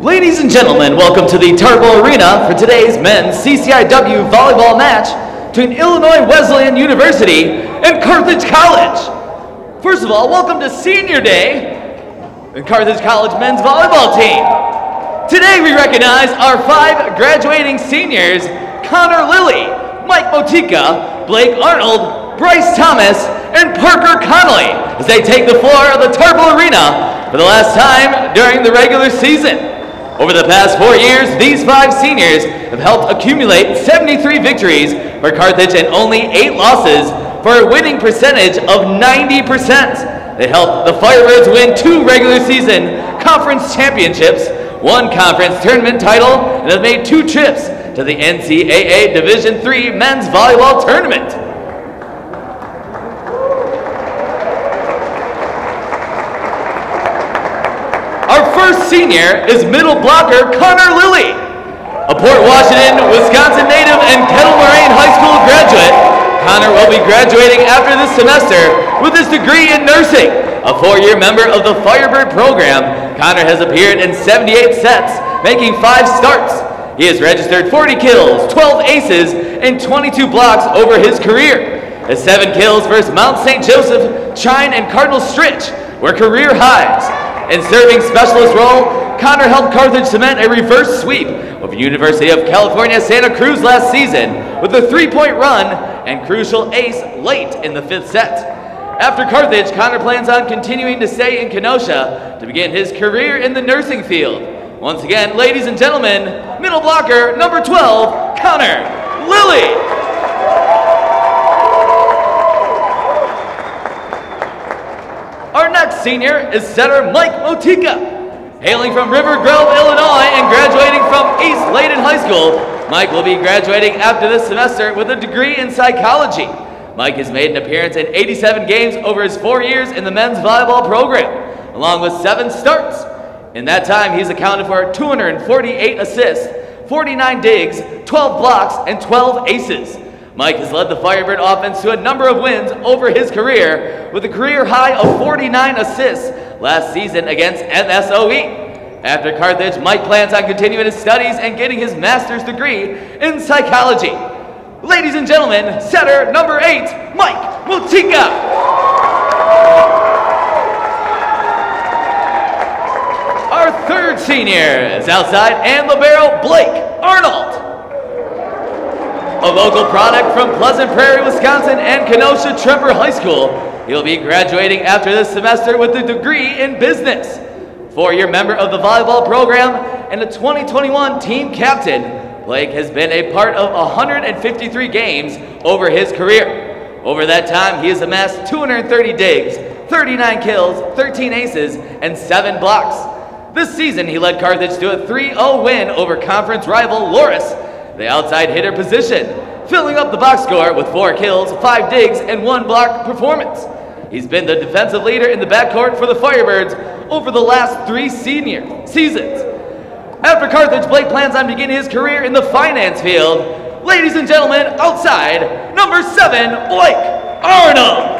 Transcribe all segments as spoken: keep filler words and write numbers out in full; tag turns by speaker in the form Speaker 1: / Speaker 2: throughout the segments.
Speaker 1: Ladies and gentlemen, welcome to the Tarble Arena for today's men's C C I W volleyball match between Illinois Wesleyan University and Carthage College. First of all, welcome to Senior Day and Carthage College men's volleyball team. Today we recognize our five graduating seniors, Connor Lilly, Mike Motika, Blake Arnold, Bryce Thomas, and Parker Connolly as they take the floor of the Tarble Arena for the last time during the regular season. Over the past four years, these five seniors have helped accumulate seventy-three victories for Carthage and only eight losses for a winning percentage of ninety percent. They helped the Firebirds win two regular season conference championships, one conference tournament title, and have made two trips to the N C double A Division three men's volleyball tournament. Our first senior is middle blocker Connor Lilly, a Port Washington, Wisconsin native and Kettle Moraine High School graduate. Connor will be graduating after this semester with his degree in nursing. A four-year member of the Firebird program, Connor has appeared in seventy-eight sets, making five starts. He has registered forty kills, twelve aces, and twenty-two blocks over his career. His seven kills versus Mount Saint Joseph, Trine, and Cardinal Stritch were career highs. In serving specialist role, Connor helped Carthage cement a reverse sweep of University of California, Santa Cruz last season with a three-point run and crucial ace late in the fifth set. After Carthage, Connor plans on continuing to stay in Kenosha to begin his career in the nursing field. Once again, ladies and gentlemen, middle blocker number twelve, Connor Lilly. Our next senior is setter Mike Motika. Hailing from River Grove, Illinois, and graduating from East Layton High School, Mike will be graduating after this semester with a degree in psychology. Mike has made an appearance in eighty-seven games over his four years in the men's volleyball program, along with seven starts. In that time, he's accounted for two hundred forty-eight assists, forty-nine digs, twelve blocks, and twelve aces. Mike has led the Firebird offense to a number of wins over his career with a career high of forty-nine assists last season against M S O E. After Carthage, Mike plans on continuing his studies and getting his master's degree in psychology. Ladies and gentlemen, setter number eight, Mike Motika. Our third senior is outside and libero Blake Arnold. A local product from Pleasant Prairie, Wisconsin and Kenosha Tremper High School, he'll be graduating after this semester with a degree in business. Four-year member of the volleyball program and a twenty twenty-one team captain, Blake has been a part of one hundred fifty-three games over his career. Over that time, he has amassed two hundred thirty digs, thirty-nine kills, thirteen aces, and seven blocks. This season, he led Carthage to a three oh win over conference rival Loris, the outside hitter position, filling up the box score with four kills, five digs, and one block performance. He's been the defensive leader in the backcourt for the Firebirds over the last three senior seasons. After Carthage, Blake plans on beginning his career in the finance field. Ladies and gentlemen, outside, number seven, Blake Arnold.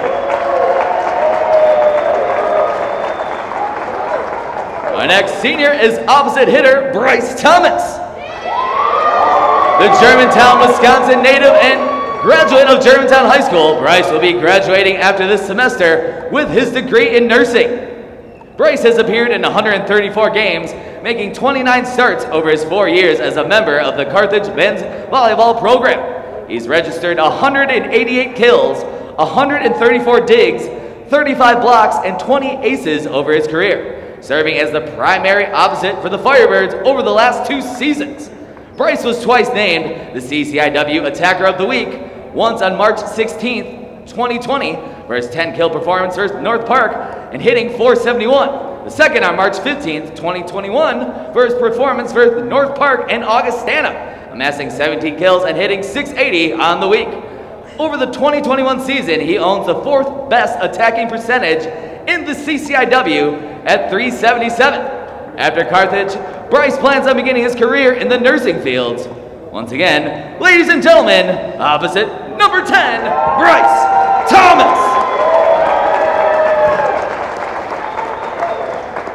Speaker 1: Our next senior is opposite hitter Bryce Thomas. The Germantown, Wisconsin native and graduate of Germantown High School, Bryce will be graduating after this semester with his degree in nursing. Bryce has appeared in one hundred thirty-four games, making twenty-nine starts over his four years as a member of the Carthage men's volleyball program. He's registered one hundred eighty-eight kills, one hundred thirty-four digs, thirty-five blocks, and twenty aces over his career, serving as the primary opposite for the Firebirds over the last two seasons. Bryce was twice named the C C I W Attacker of the Week, once on March sixteenth, twenty twenty, for his ten kill performance versus North Park and hitting four seventy-one. The second on March fifteenth, twenty twenty-one, for his performance versus North Park and Augustana, amassing seventeen kills and hitting six eighty on the week. Over the twenty twenty-one season, he owns the fourth best attacking percentage in the C C I W at three seventy-seven. After Carthage, Bryce plans on beginning his career in the nursing fields. Once again, ladies and gentlemen, opposite number ten, Bryce Thomas. Our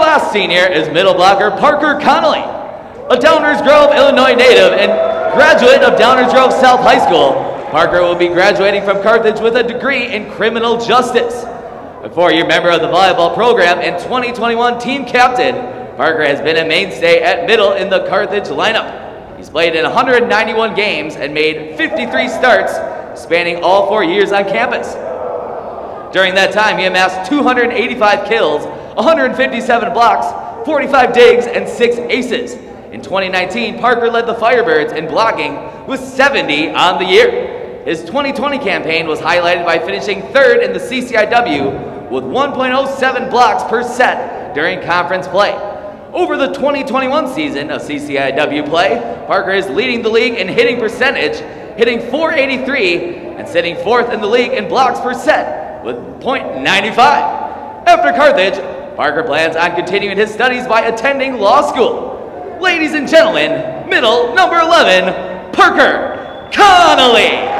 Speaker 1: last senior is middle blocker Parker Connolly, a Downers Grove, Illinois native and graduate of Downers Grove South High School. Parker will be graduating from Carthage with a degree in criminal justice. A four-year member of the volleyball program and twenty twenty-one team captain, Parker has been a mainstay at middle in the Carthage lineup. He's played in one hundred ninety-one games and made fifty-three starts, spanning all four years on campus. During that time, he amassed two hundred eighty-five kills, one hundred fifty-seven blocks, forty-five digs, and six aces. In twenty nineteen, Parker led the Firebirds in blocking with seventy on the year. His twenty twenty campaign was highlighted by finishing third in the C C I W with one point oh seven blocks per set during conference play. Over the twenty twenty-one season of C C I W play, Parker is leading the league in hitting percentage, hitting four eighty-three and sitting fourth in the league in blocks per set with point nine five. After Carthage, Parker plans on continuing his studies by attending law school. Ladies and gentlemen, middle number eleven, Parker Connolly.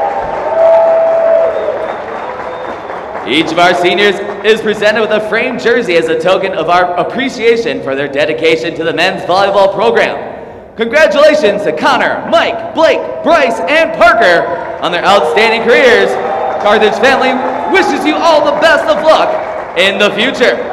Speaker 1: Each of our seniors is presented with a framed jersey as a token of our appreciation for their dedication to the men's volleyball program. Congratulations to Connor, Mike, Blake, Bryce, and Parker on their outstanding careers. Carthage family wishes you all the best of luck in the future.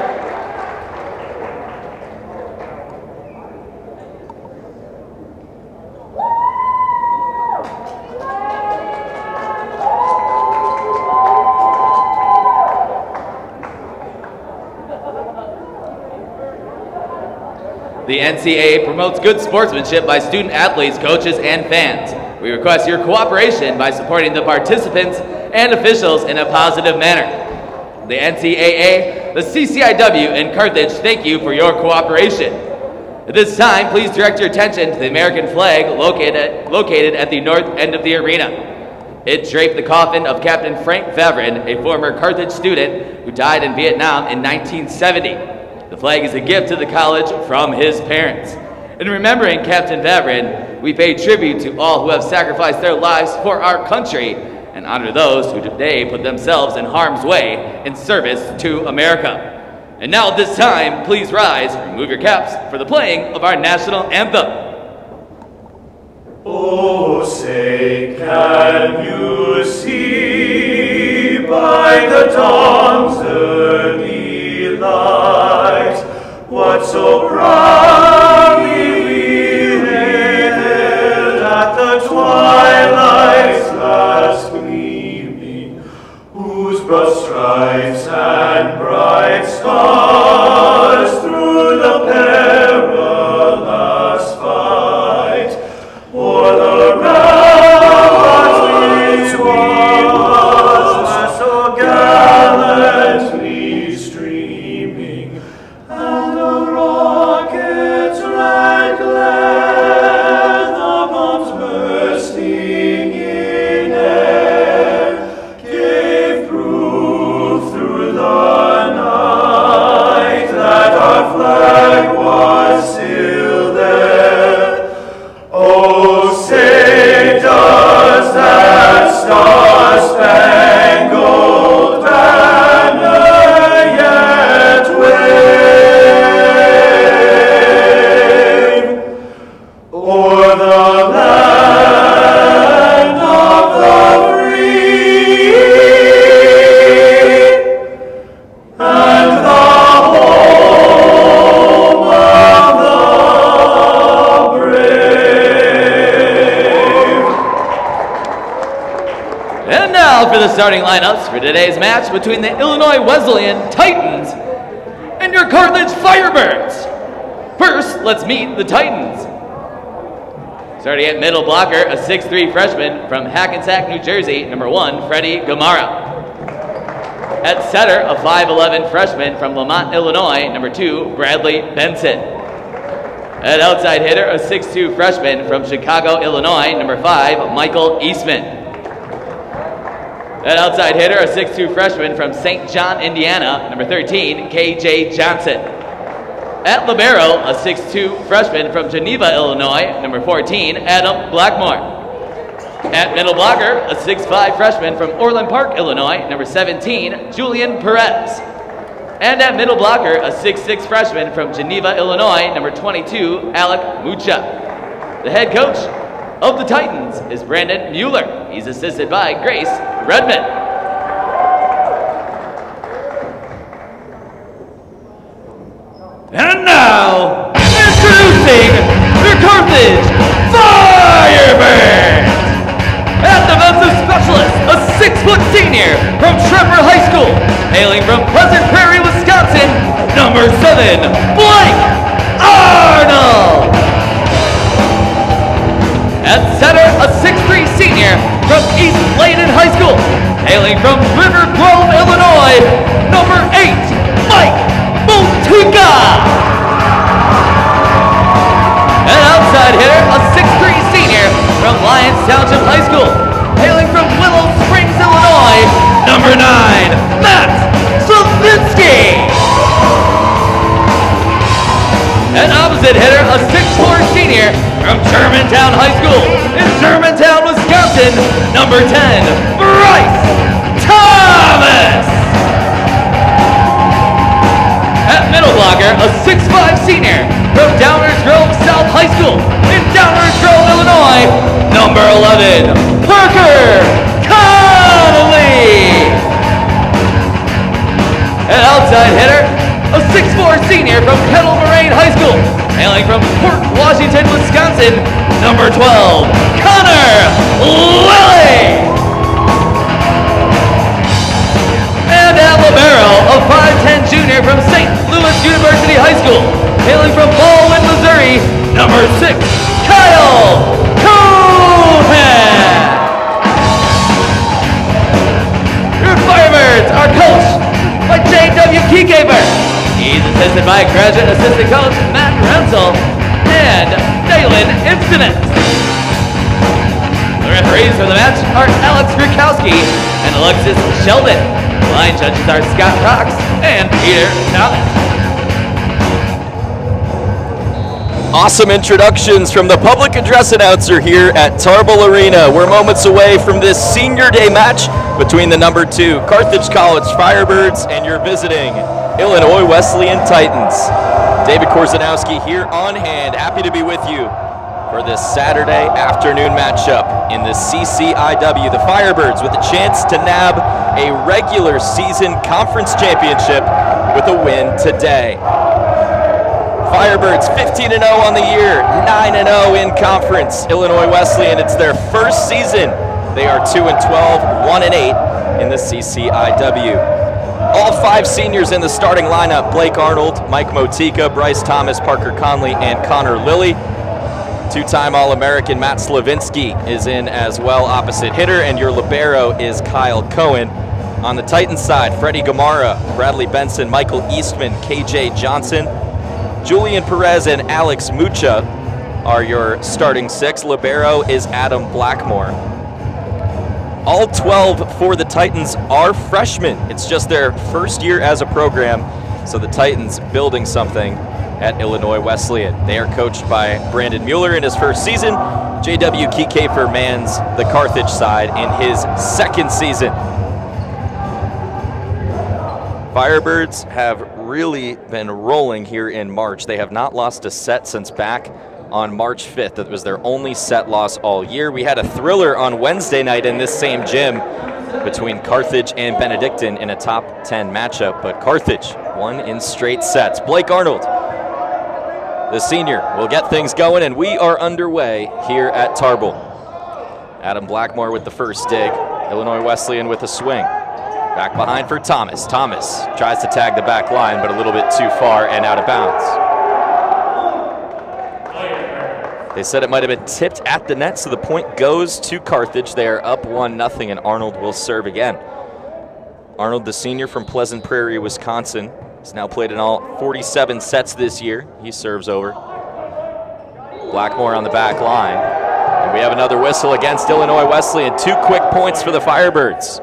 Speaker 1: The N C A A promotes good sportsmanship by student athletes, coaches, and fans. We request your cooperation by supporting the participants and officials in a positive manner. The N C A A, the C C I W, and Carthage thank you for your cooperation. At this time, please direct your attention to the American flag located at, located at the north end of the arena. It draped the coffin of Captain Frank Vavrin, a former Carthage student who died in Vietnam in nineteen seventy. The flag is a gift to the college from his parents. In remembering Captain Vavrin, we pay tribute to all who have sacrificed their lives for our country and honor those who today put themselves in harm's way in service to America. And now at this time, please rise, remove your caps for the playing of our national anthem.
Speaker 2: Oh, say, can you see by the dawn's early light what so proudly we hailed at the twilight's last gleaming, whose broad stripes and bright stars through the perilous fight o'er the ramparts which was so gallantly streaming, and the rocket's red glare, the bombs bursting in air, gave proof through the night that our flag was still there. Oh, say, does that star-spangled banner yet wave o'er the land of the free and the home of the brave?
Speaker 1: And now for the starting lineups for today's match between the Illinois Wesleyan Titans and your Carthage Firebirds. First, let's meet the Titans. Starting at middle blocker, a six three freshman from Hackensack, New Jersey, number one, Freddie Gamara. At center, a five eleven freshman from Lamont, Illinois, number two, Bradley Benson. At outside hitter, a six two freshman from Chicago, Illinois, number five, Michael Eastman. At outside hitter, a six two freshman from Saint John, Indiana, number thirteen, K J Johnson. At libero, a six two freshman from Geneva, Illinois, number fourteen, Adam Blackmore. At middle blocker, a six five freshman from Orland Park, Illinois, number seventeen, Julian Perez. And at middle blocker, a six six freshman from Geneva, Illinois, number twenty-two, Alec Mucha. The head coach of the Titans is Brandon Mueller. He's assisted by Grace Redmond. And now, introducing the Carthage Firebirds! At defensive specialist, a six-foot senior from Trevor High School, hailing from Pleasant Prairie, Wisconsin, number seven, Blake Arnold. At center, a six three senior from East Layton High School, hailing from River Grove, Illinois, number eight, Mike Motika. An outside hitter, a six three senior from Lyons Township High School, hailing from Willow Springs, Illinois, number nine, Matt Slavinsky. An opposite hitter, a six four senior from Germantown High School in Germantown, Wisconsin, number ten, Bryce Thomas. At middle blocker, a six five senior from Downers Grove South High School in Downers Grove, Illinois, number eleven, Parker Connolly. An outside hitter, a six four senior from Kettle Moraine High School, hailing from Port Washington, Wisconsin, number twelve, Connor Lilly. And at libero, a five ten junior from Saint Louis University High School, hailing from Baldwin, Missouri, number six, Kyle Cohen. Your Firebirds are coached by J W Kiekeber. He's assisted by graduate assistant coach Matt Renzel and Dalen Instinet. The referees for the match are Alex Grukowski and Alexis Sheldon. Line judges are Scott Cox and Peter Thomas.
Speaker 3: Awesome introductions from the public address announcer here at Tarble Arena. We're moments away from this senior day match between the number two Carthage College Firebirds and your visiting Illinois Wesleyan Titans. David Korzeniowski here on hand, happy to be with you for this Saturday afternoon matchup in the C C I W. The Firebirds with a chance to nab a regular season conference championship with a win today. Firebirds fifteen and oh on the year, nine and oh in conference. Illinois Wesleyan, it's their first season. They are two and twelve, one and eight in the C C I W. All five seniors in the starting lineup: Blake Arnold, Mike Motika, Bryce Thomas, Parker Conley, and Connor Lilly. Two-time All-American Matt Slavinsky is in as well, opposite hitter, and your libero is Kyle Cohen. On the Titans side, Freddie Gamara, Bradley Benson, Michael Eastman, K J Johnson, Julian Perez, and Alex Mucha are your starting six. Libero is Adam Blackmore. All twelve for the Titans are freshmen. It's just their first year as a program, so the Titans building something at Illinois Wesleyan. They are coached by Brandon Mueller in his first season. J W Kiekefer mans the Carthage side in his second season. Firebirds have really been rolling here in March. They have not lost a set since back on March fifth. That was their only set loss all year. We had a thriller on Wednesday night in this same gym between Carthage and Benedictine in a top ten matchup, but Carthage won in straight sets. Blake Arnold, the senior, will get things going, and we are underway here at Tarble. Adam Blackmore with the first dig. Illinois Wesleyan with a swing. Back behind for Thomas. Thomas tries to tag the back line, but a little bit too far and out of bounds. They said it might have been tipped at the net, so the point goes to Carthage. They are up one nothing, and Arnold will serve again. Arnold, the senior from Pleasant Prairie, Wisconsin, has now played in all forty-seven sets this year. He serves over. Blackmore on the back line. And we have another whistle against Illinois Wesleyan. Two quick points for the Firebirds.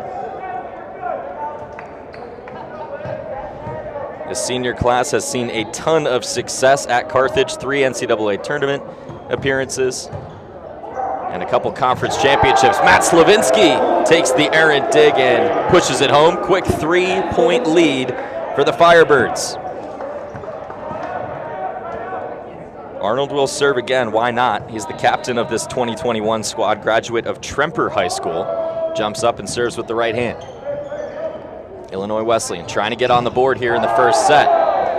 Speaker 3: The senior class has seen a ton of success at Carthage, three N C double A tournament appearances and a couple conference championships. Matt Slavinsky takes the errant dig and pushes it home. Quick three-point lead for the Firebirds. Arnold will serve again, why not? He's the captain of this twenty twenty-one squad, graduate of Tremper High School. Jumps up and serves with the right hand. Illinois Wesleyan trying to get on the board here in the first set.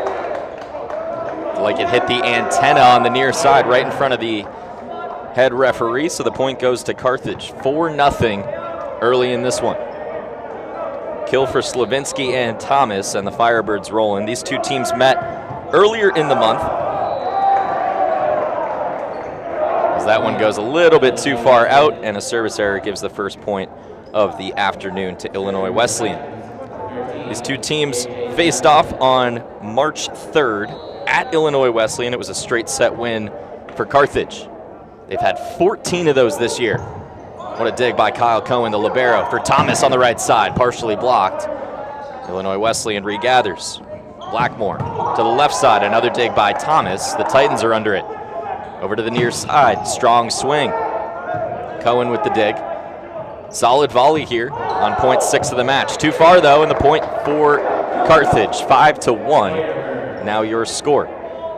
Speaker 3: Like it hit the antenna on the near side right in front of the head referee, so the point goes to Carthage. four nothing early in this one. Kill for Slavinsky and Thomas, and the Firebirds rolling. These two teams met earlier in the month. As that one goes a little bit too far out, and a service error gives the first point of the afternoon to Illinois Wesleyan. These two teams faced off on March third at Illinois Wesleyan. It was a straight set win for Carthage. They've had fourteen of those this year. What a dig by Kyle Cohen, the libero, for Thomas on the right side, partially blocked. Illinois Wesleyan regathers. Blackmore to the left side, another dig by Thomas. The Titans are under it. Over to the near side, strong swing. Cohen with the dig. Solid volley here on point six of the match. Too far though, and the point for Carthage, five to one. Now your score.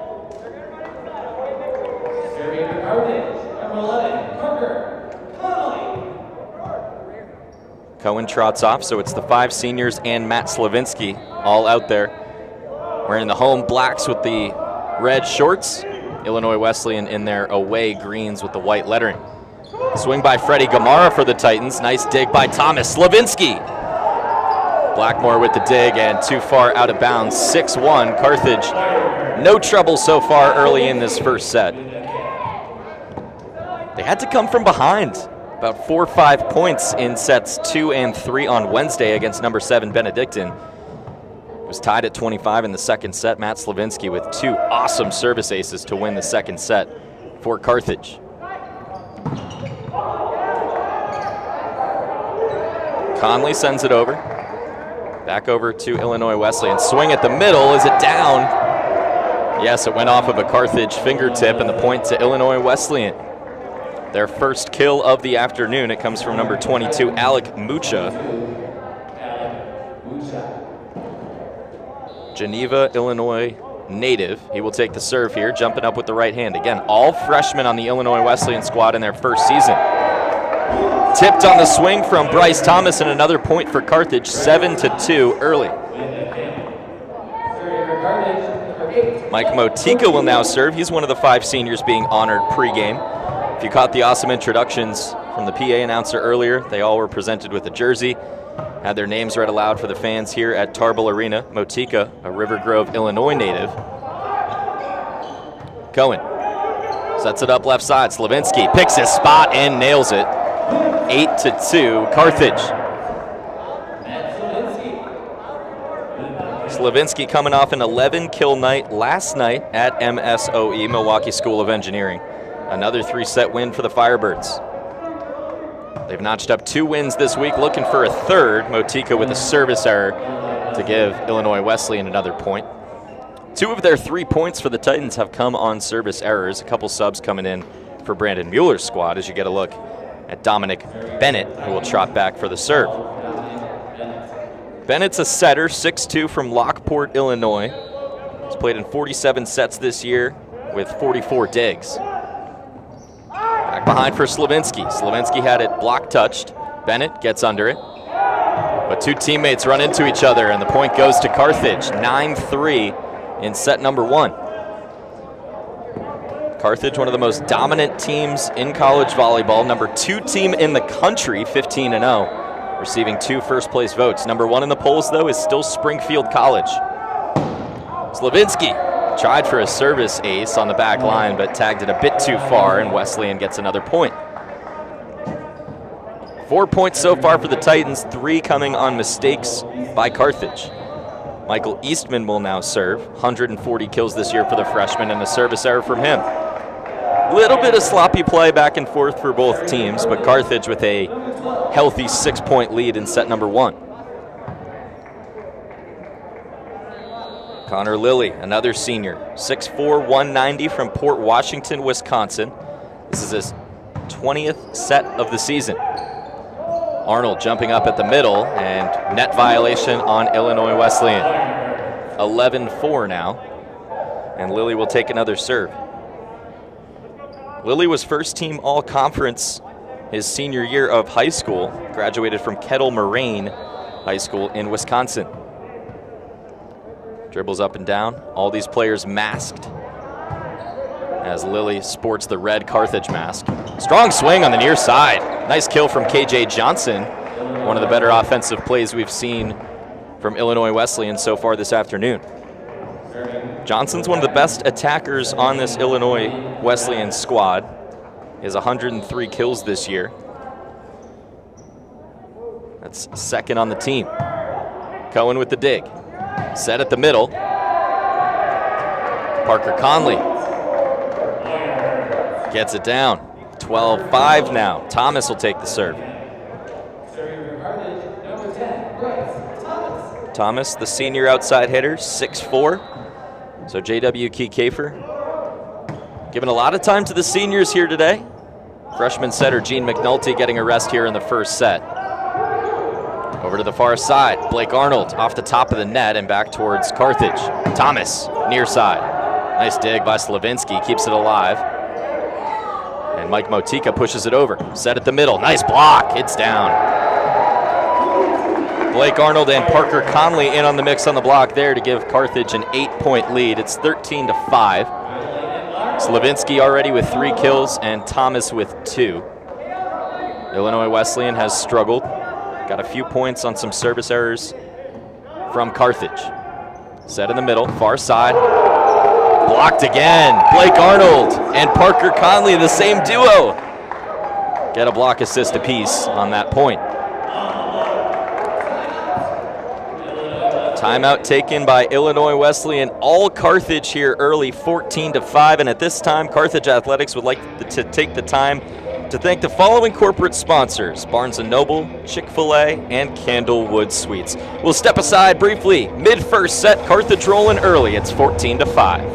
Speaker 3: Cohen trots off, so it's the five seniors and Matt Slavinsky all out there. Wearing the home blacks with the red shorts. Illinois Wesleyan in their away greens with the white lettering. Swing by Freddie Gamara for the Titans. Nice dig by Thomas. Slavinsky. Blackmore with the dig and too far out of bounds. six one. Carthage, no trouble so far early in this first set. They had to come from behind. About four or five points in sets two and three on Wednesday against number seven Benedictine. It was tied at twenty-five in the second set. Matt Slavinsky with two awesome service aces to win the second set for Carthage. Conley sends it over. Back over to Illinois Wesleyan. Swing at the middle. Is it down? Yes, it went off of a Carthage fingertip, and the point to Illinois Wesleyan. Their first kill of the afternoon. It comes from number twenty-two, Alec Mucha. Geneva, Illinois native. He will take the serve here, jumping up with the right hand. Again, all freshmen on the Illinois Wesleyan squad in their first season. Tipped on the swing from Bryce Thomas, and another point for Carthage, seven to two early. Mike Motika will now serve. He's one of the five seniors being honored pregame. If you caught the awesome introductions from the P A announcer earlier, they all were presented with a jersey, had their names read aloud for the fans here at Tarble Arena. Motika, a River Grove, Illinois native. Cohen sets it up left side. Slavinsky picks his spot and nails it. eight to two, Carthage. Slavinsky coming off an eleven kill night last night at M S O E, Milwaukee School of Engineering. Another three-set win for the Firebirds. They've notched up two wins this week, looking for a third. Motika with a service error to give Illinois Wesleyan another point. Two of their three points for the Titans have come on service errors. A couple subs coming in for Brandon Mueller's squad as you get a look at Dominic Bennett, who will trot back for the serve. Bennett's a setter, six two from Lockport, Illinois. He's played in forty-seven sets this year with forty-four digs. Back behind for Slavinsky. Slavinsky had it block touched. Bennett gets under it. But two teammates run into each other, and the point goes to Carthage, nine three in set number one. Carthage, one of the most dominant teams in college volleyball. Number two team in the country, fifteen and oh, receiving two first place votes. Number one in the polls, though, is still Springfield College. Slavinsky tried for a service ace on the back line, but tagged it a bit too far, and Wesleyan gets another point. Four points so far for the Titans, three coming on mistakes by Carthage. Michael Eastman will now serve. one hundred forty kills this year for the freshman, and a service error from him. Little bit of sloppy play back and forth for both teams, but Carthage with a healthy six-point lead in set number one. Connor Lilly, another senior, six four, one ninety from Port Washington, Wisconsin. This is his twentieth set of the season. Arnold jumping up at the middle, and net violation on Illinois Wesleyan. eleven four now. And Lilly will take another serve. Lilly was first team all-conference his senior year of high school, graduated from Kettle Moraine High School in Wisconsin. Dribbles up and down, all these players masked as Lilly sports the red Carthage mask. Strong swing on the near side. Nice kill from K J Johnson, one of the better offensive plays we've seen from Illinois Wesleyan so far this afternoon. Johnson's one of the best attackers on this Illinois Wesleyan squad. He has one hundred three kills this year. That's second on the team. Cohen with the dig. Set at the middle. Parker Conley gets it down. twelve five now. Thomas will take the serve. Thomas, the senior outside hitter, six four. So J W Key Kafer giving a lot of time to the seniors here today. Freshman setter Gene McNulty getting a rest here in the first set. Over to the far side, Blake Arnold off the top of the net and back towards Carthage. Thomas, near side. Nice dig by Slavinsky, keeps it alive. And Mike Motika pushes it over. Set at the middle, nice block, it's down. Blake Arnold and Parker Conley in on the mix on the block there to give Carthage an eight-point lead. It's thirteen to five. Slavinsky already with three kills and Thomas with two. Illinois Wesleyan has struggled. Got a few points on some service errors from Carthage. Set in the middle, far side. Blocked again. Blake Arnold and Parker Conley, the same duo, get a block assist apiece on that point. Timeout taken by Illinois Wesleyan. All Carthage here early, fourteen to five. And at this time, Carthage Athletics would like to take the time to thank the following corporate sponsors: Barnes and Noble, Chick-fil-A, and Candlewood Suites. We'll step aside briefly. Mid-first set, Carthage rolling early. It's fourteen to five.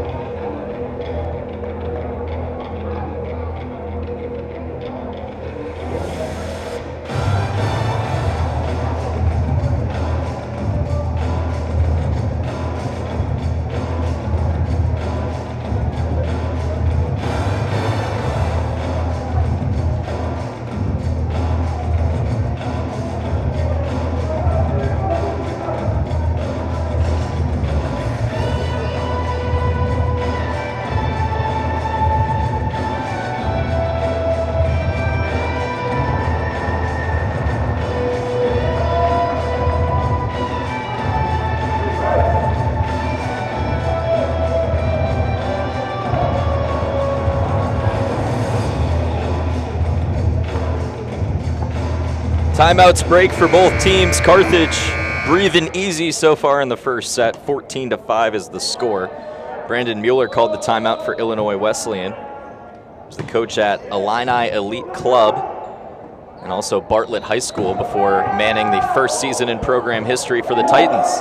Speaker 3: Timeouts break for both teams. Carthage breathing easy so far in the first set. fourteen to five is the score. Brandon Mueller called the timeout for Illinois Wesleyan. He's the coach at Illini Elite Club and also Bartlett High School before manning the first season in program history for the Titans.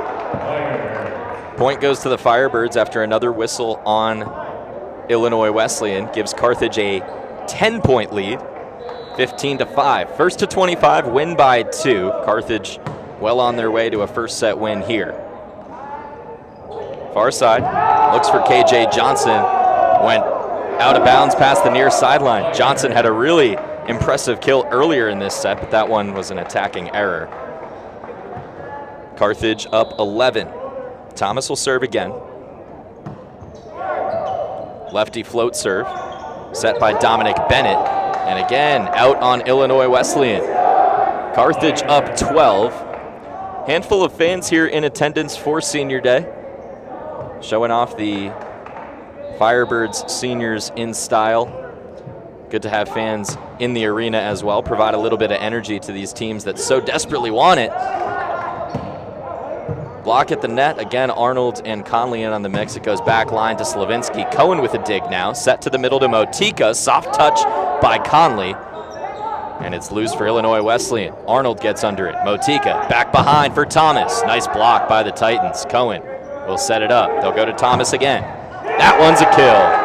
Speaker 3: Point goes to the Firebirds after another whistle on Illinois Wesleyan. Gives Carthage a ten-point lead. fifteen to five. First to twenty-five, win by two. Carthage well on their way to a first set win here. Far side, looks for K J Johnson. Went out of bounds past the near sideline. Johnson had a really impressive kill earlier in this set, but that one was an attacking error. Carthage up eleven. Thomas will serve again. Lefty float serve, set by Dominic Bennett. And again, out on Illinois Wesleyan. Carthage up twelve. Handful of fans here in attendance for Senior Day, showing off the Firebirds seniors in style. Good to have fans in the arena as well, provide a little bit of energy to these teams that so desperately want it. Block at the net. Again, Arnold and Conley in on the mix. It goes back line to Slavinsky. Cohen with a dig now. Set to the middle to Motika. Soft touch by Conley. And it's loose for Illinois Wesleyan. Arnold gets under it. Motika back behind for Thomas. Nice block by the Titans. Cohen will set it up. They'll go to Thomas again. That one's a kill.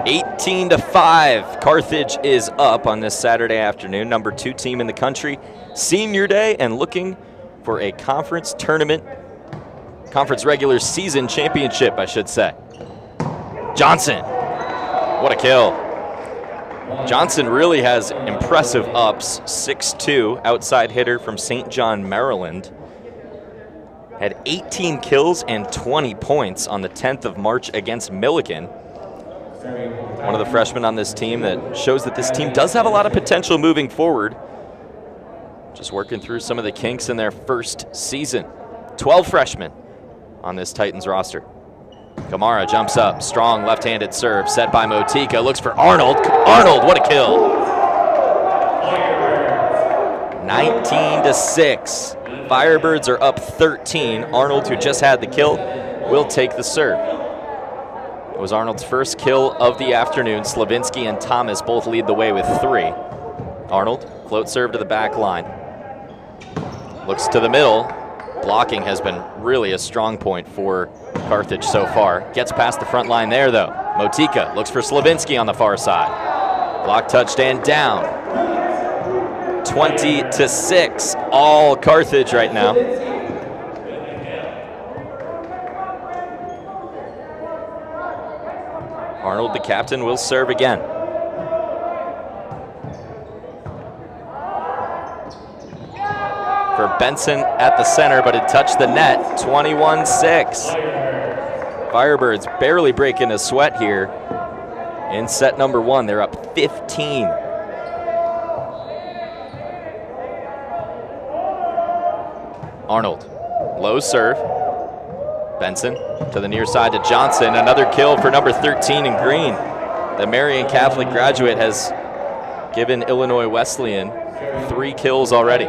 Speaker 3: eighteen to five, Carthage is up on this Saturday afternoon. Number two team in the country, senior day, and looking for a conference tournament, conference regular season championship, I should say. Johnson, what a kill. Johnson really has impressive ups, six two, outside hitter from Saint John, Maryland. Had eighteen kills and twenty points on the tenth of March against Milligan. One of the freshmen on this team that shows that this team does have a lot of potential moving forward. Just working through some of the kinks in their first season. twelve freshmen on this Titans roster. Kamara jumps up, strong left-handed serve, set by Motika, looks for Arnold. Arnold, what a kill. nineteen to six. Firebirds are up thirteen. Arnold, who just had the kill, will take the serve. It was Arnold's first kill of the afternoon. Slavinsky and Thomas both lead the way with three. Arnold, float serve to the back line. Looks to the middle. Blocking has been really a strong point for Carthage so far. Gets past the front line there, though. Motika looks for Slavinsky on the far side. Block touchdown down. twenty to six, all Carthage right now. Arnold, the captain, will serve again. For Benson at the center, but it touched the net, twenty-one six. Firebirds barely breaking a sweat here in set number one. They're up fifteen. Arnold, low serve. Benson to the near side to Johnson. Another kill for number thirteen in green. The Marian Catholic graduate has given Illinois Wesleyan three kills already.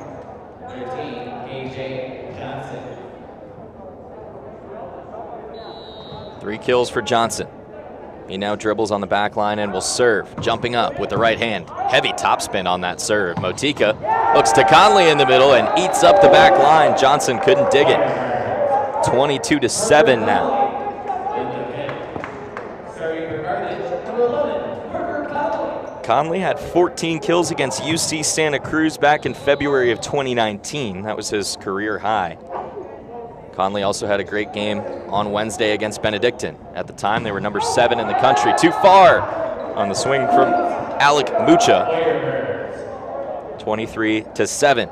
Speaker 3: Three kills for Johnson. He now dribbles on the back line and will serve, jumping up with the right hand. Heavy topspin on that serve. Motika looks to Conley in the middle and eats up the back line. Johnson couldn't dig it. twenty-two to seven now. Conley had fourteen kills against U C Santa Cruz back in February of twenty nineteen. That was his career high. Conley also had a great game on Wednesday against Benedictine. At the time, they were number seven in the country. Too far on the swing from Alec Mucha. twenty-three to seven.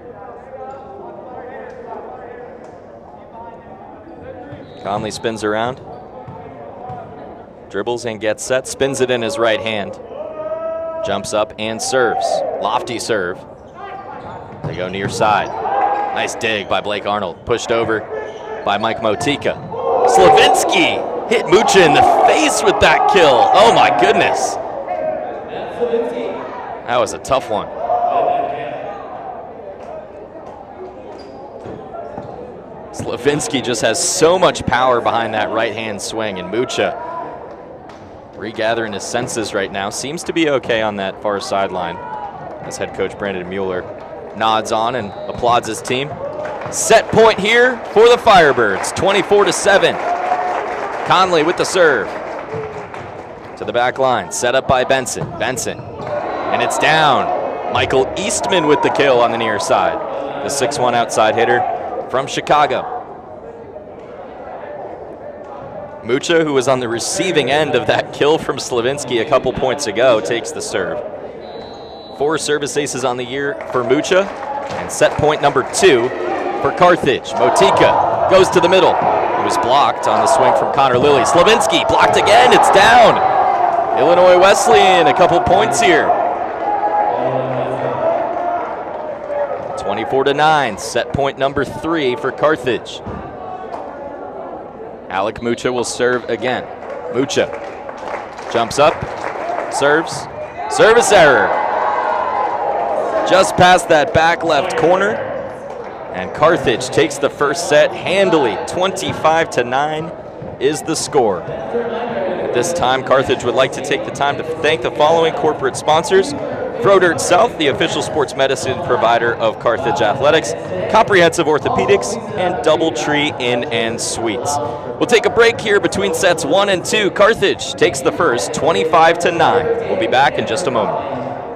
Speaker 3: Conley spins around, dribbles and gets set, spins it in his right hand. Jumps up and serves. Lofty serve. They go near side. Nice dig by Blake Arnold. Pushed over by Mike Motika. Slavinsky hit Mucha in the face with that kill. Oh my goodness. That was a tough one. Slavinsky just has so much power behind that right-hand swing, and Mucha, regathering his senses right now, seems to be okay on that far sideline as head coach Brandon Mueller nods on and applauds his team. Set point here for the Firebirds, twenty-four to seven. Conley with the serve. To the back line, set up by Benson. Benson, and it's down. Michael Eastman with the kill on the near side. The six one outside hitter from Chicago. Mucha, who was on the receiving end of that kill from Slavinsky a couple points ago, takes the serve. Four service aces on the year for Mucha, and set point number two for Carthage. Motika goes to the middle. It was blocked on the swing from Connor Lilly. Slavinsky blocked again, it's down. Illinois Wesleyan, a couple points here. twenty-four to nine, set point number three for Carthage. Alec Mucha will serve again. Mucha jumps up, serves, service error. Just past that back left corner, and Carthage takes the first set handily. twenty-five to nine is the score. At this time, Carthage would like to take the time to thank the following corporate sponsors Throw Dirt South, the official sports medicine provider of Carthage Athletics, comprehensive orthopedics, and Doubletree Inn and Suites. We'll take a break here between sets one and two. Carthage takes the first, twenty-five to nine. We'll be back in just a moment.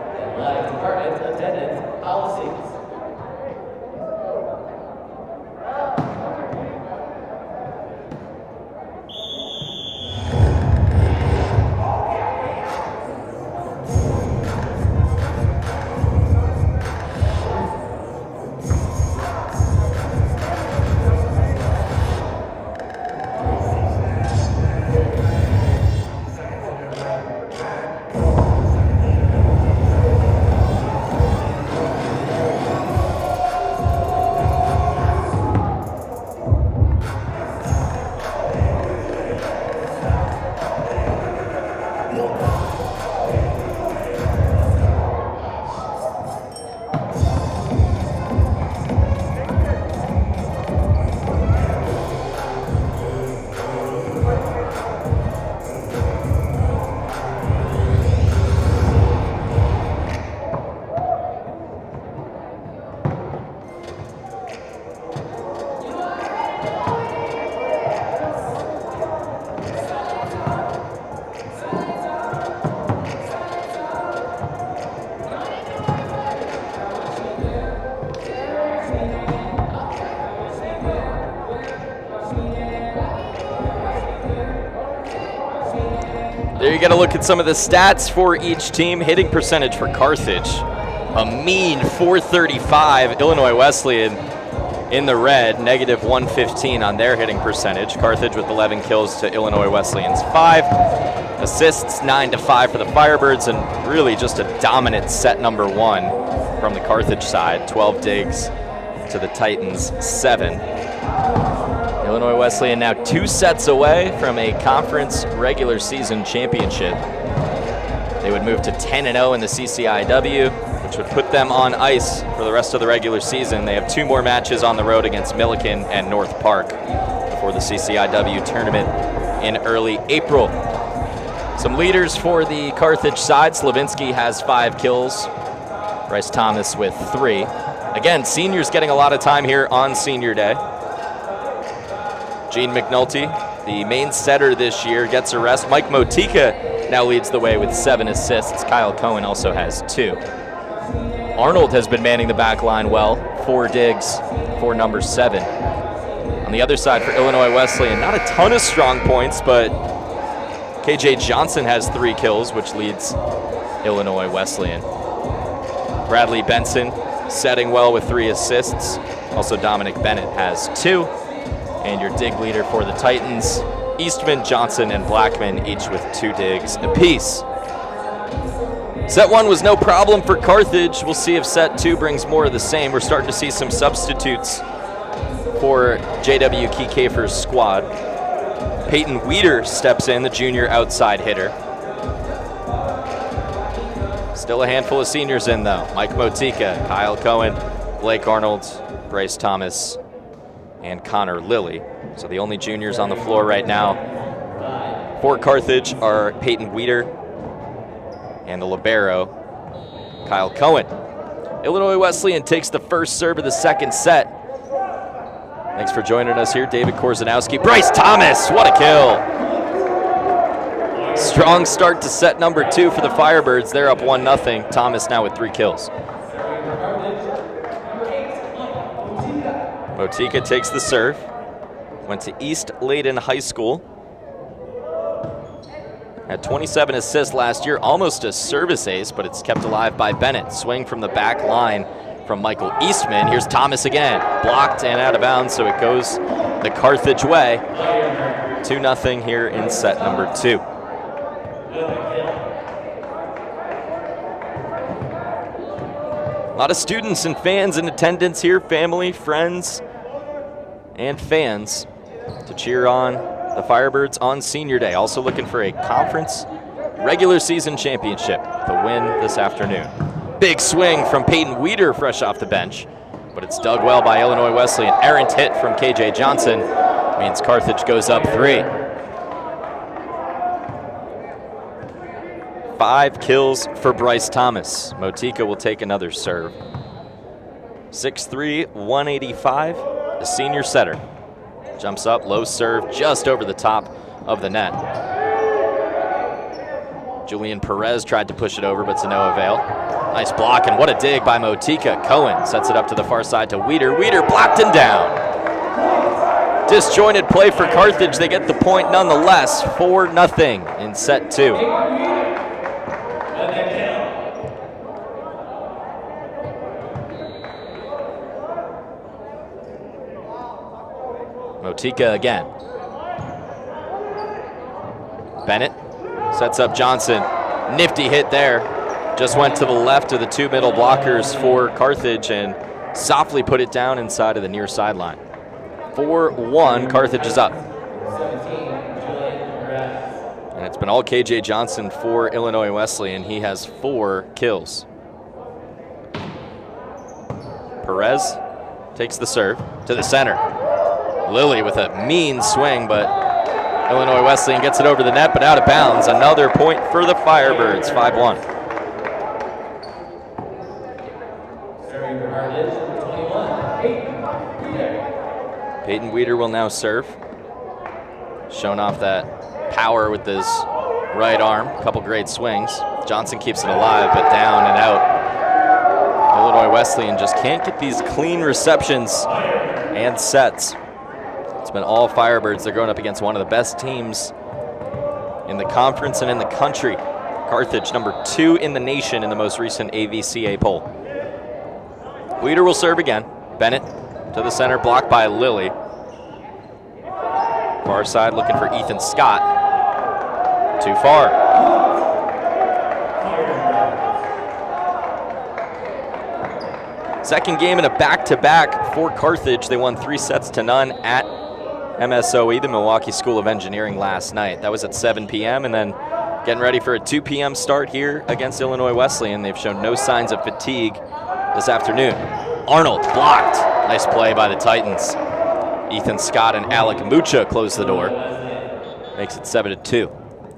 Speaker 3: There you get a look at some of the stats for each team. Hitting percentage for Carthage, a mean four thirty-five. Illinois Wesleyan in the red, negative one fifteen on their hitting percentage. Carthage with eleven kills to Illinois Wesleyan's five. Assists nine to five for the Firebirds, and really just a dominant set number one from the Carthage side. twelve digs to the Titans, seven. Illinois Wesleyan now two sets away from a conference regular season championship. They would move to ten and oh in the C C I W, which would put them on ice for the rest of the regular season. They have two more matches on the road against Milliken and North Park before the C C I W tournament in early April. Some leaders for the Carthage side. Slavinsky has five kills. Bryce Thomas with three. Again, seniors getting a lot of time here on senior day. Gene McNulty, the main setter this year, gets a rest. Mike Motika now leads the way with seven assists. Kyle Cohen also has two. Arnold has been manning the back line well. Four digs for number seven. On the other side for Illinois Wesleyan, not a ton of strong points, but K J Johnson has three kills, which leads Illinois Wesleyan. Bradley Benson setting well with three assists. Also Dominic Bennett has two. And your dig leader for the Titans, Eastman, Johnson, and Blackman, each with two digs apiece. Set one was no problem for Carthage. We'll see if set two brings more of the same. We're starting to see some substitutes for J W Kiekefer's squad. Peyton Weeder steps in, the junior outside hitter. Still a handful of seniors in, though. Mike Motika, Kyle Cohen, Blake Arnold, Bryce Thomas, and Connor Lilly. So the only juniors on the floor right now for Carthage are Peyton Weeder and the libero, Kyle Cohen. Illinois Wesleyan takes the first serve of the second set. Thanks for joining us here, David Korzeniowski. Bryce Thomas, what a kill. Strong start to set number two for the Firebirds. They're up one nothing. Thomas now with three kills. Motika takes the serve. Went to East Leyden High School. Had twenty-seven assists last year, almost a service ace, but it's kept alive by Bennett. Swing from the back line from Michael Eastman. Here's Thomas again. Blocked and out of bounds, so it goes the Carthage way. two nothing here in set number two. A lot of students and fans in attendance here, family, friends, and fans to cheer on the Firebirds on Senior Day. Also looking for a conference regular season championship to win this afternoon. Big swing from Peyton Weeder fresh off the bench, but it's dug well by Illinois Wesleyan. Errant hit from K J Johnson means Carthage goes up three. Five kills for Bryce Thomas. Motika will take another serve. six three, one eighty-five, the senior setter. Jumps up, low serve, just over the top of the net. Julian Perez tried to push it over, but to no avail. Nice block, and what a dig by Motika. Cohen sets it up to the far side to Weeder. Weeder blocked and down. Disjointed play for Carthage. They get the point nonetheless, four nothing in set two. Motika again. Bennett sets up Johnson. Nifty hit there. Just went to the left of the two middle blockers for Carthage and softly put it down inside of the near sideline. four one, Carthage is up. And it's been all K J Johnson for Illinois Wesleyan. He has four kills. Perez takes the serve to the center. Lilly with a mean swing, but Illinois Wesleyan gets it over the net, but out of bounds. Another point for the Firebirds, five one. Peyton Weeder will now serve. Showing off that power with his right arm. A couple great swings. Johnson keeps it alive, but down and out. Illinois Wesleyan just can't get these clean receptions and sets. It's been all Firebirds. They're going up against one of the best teams in the conference and in the country. Carthage, number two in the nation in the most recent A V C A poll. Weeder will serve again. Bennett to the center, blocked by Lilly. Far side looking for Ethan Scott. Too far. Second game in a back-to-back for Carthage. They won three sets to none at M S O E, the Milwaukee School of Engineering, last night. That was at seven p m and then getting ready for a two p m start here against Illinois Wesleyan. They've shown no signs of fatigue this afternoon. Arnold blocked. Nice play by the Titans. Ethan Scott and Alec Mucha close the door. Makes it seven to two.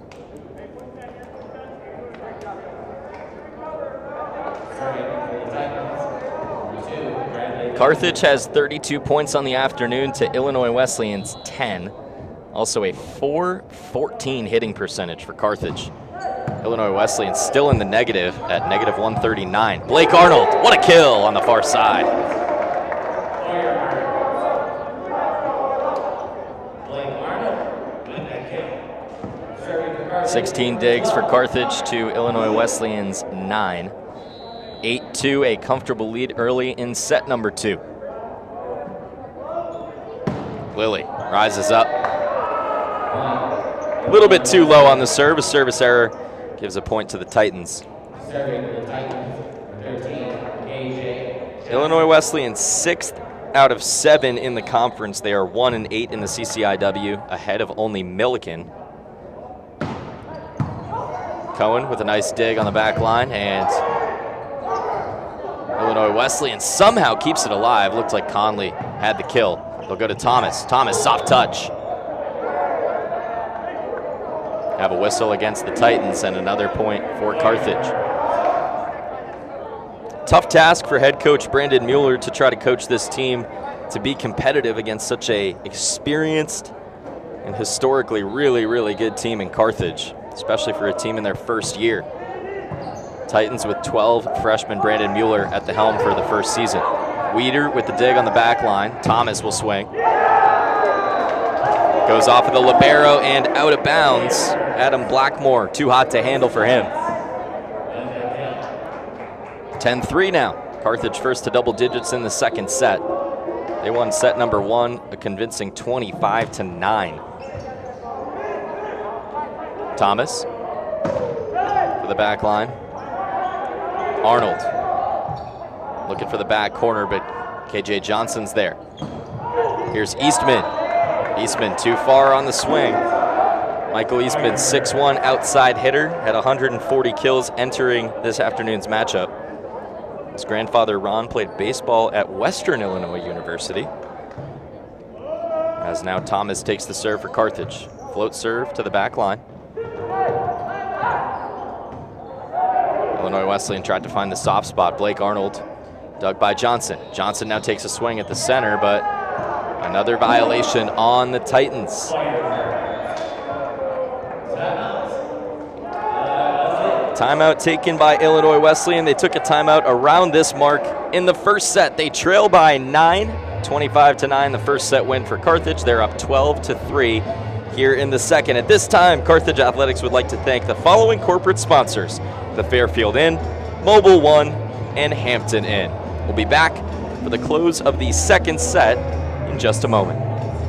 Speaker 3: Carthage has thirty-two points on the afternoon to Illinois Wesleyan's ten. Also a four fourteen hitting percentage for Carthage. Illinois Wesleyan still in the negative at negative one thirty-nine. Blake Arnold, what a kill on the far side. sixteen digs for Carthage to Illinois Wesleyan's nine. eight two, a comfortable lead early in set number two. Lilly rises up. A little bit too low on the serve. A service error gives a point to the Titans. Illinois Wesleyan sixth out of seven in the conference. They are one and eight in the C C I W, ahead of only Milliken. Cohen with a nice dig on the back line, and Illinois Wesleyan somehow keeps it alive. Looked like Conley had the kill. They'll go to Thomas. Thomas, soft touch. Have a whistle against the Titans and another point for Carthage. Tough task for head coach Brandon Mueller to try to coach this team to be competitive against such a experienced and historically really, really good team in Carthage, especially for a team in their first year. Titans with twelve freshman Brandon Mueller at the helm for the first season. Weeder with the dig on the back line. Thomas will swing. Goes off of the libero and out of bounds. Adam Blackmore, too hot to handle for him. ten three now. Carthage first to double digits in the second set. They won set number one, a convincing twenty-five to nine. Thomas for the back line. Arnold looking for the back corner, but K J Johnson's there. Here's Eastman. Eastman too far on the swing. Michael Eastman, six one outside hitter, had one hundred forty kills entering this afternoon's matchup. His grandfather Ron played baseball at Western Illinois University. As now Thomas takes the serve for Carthage. Float serve to the back line. Illinois Wesleyan tried to find the soft spot. Blake Arnold dug by Johnson. Johnson now takes a swing at the center, but another violation on the Titans. Timeout taken by Illinois Wesleyan. They took a timeout around this mark in the first set. They trail by nine, twenty-five to nine. The first set win for Carthage. They're up twelve to three here in the second. At this time, Carthage Athletics would like to thank the following corporate sponsors: the Fairfield Inn, Mobile One, and Hampton Inn. We'll be back for the close of the second set in just a moment.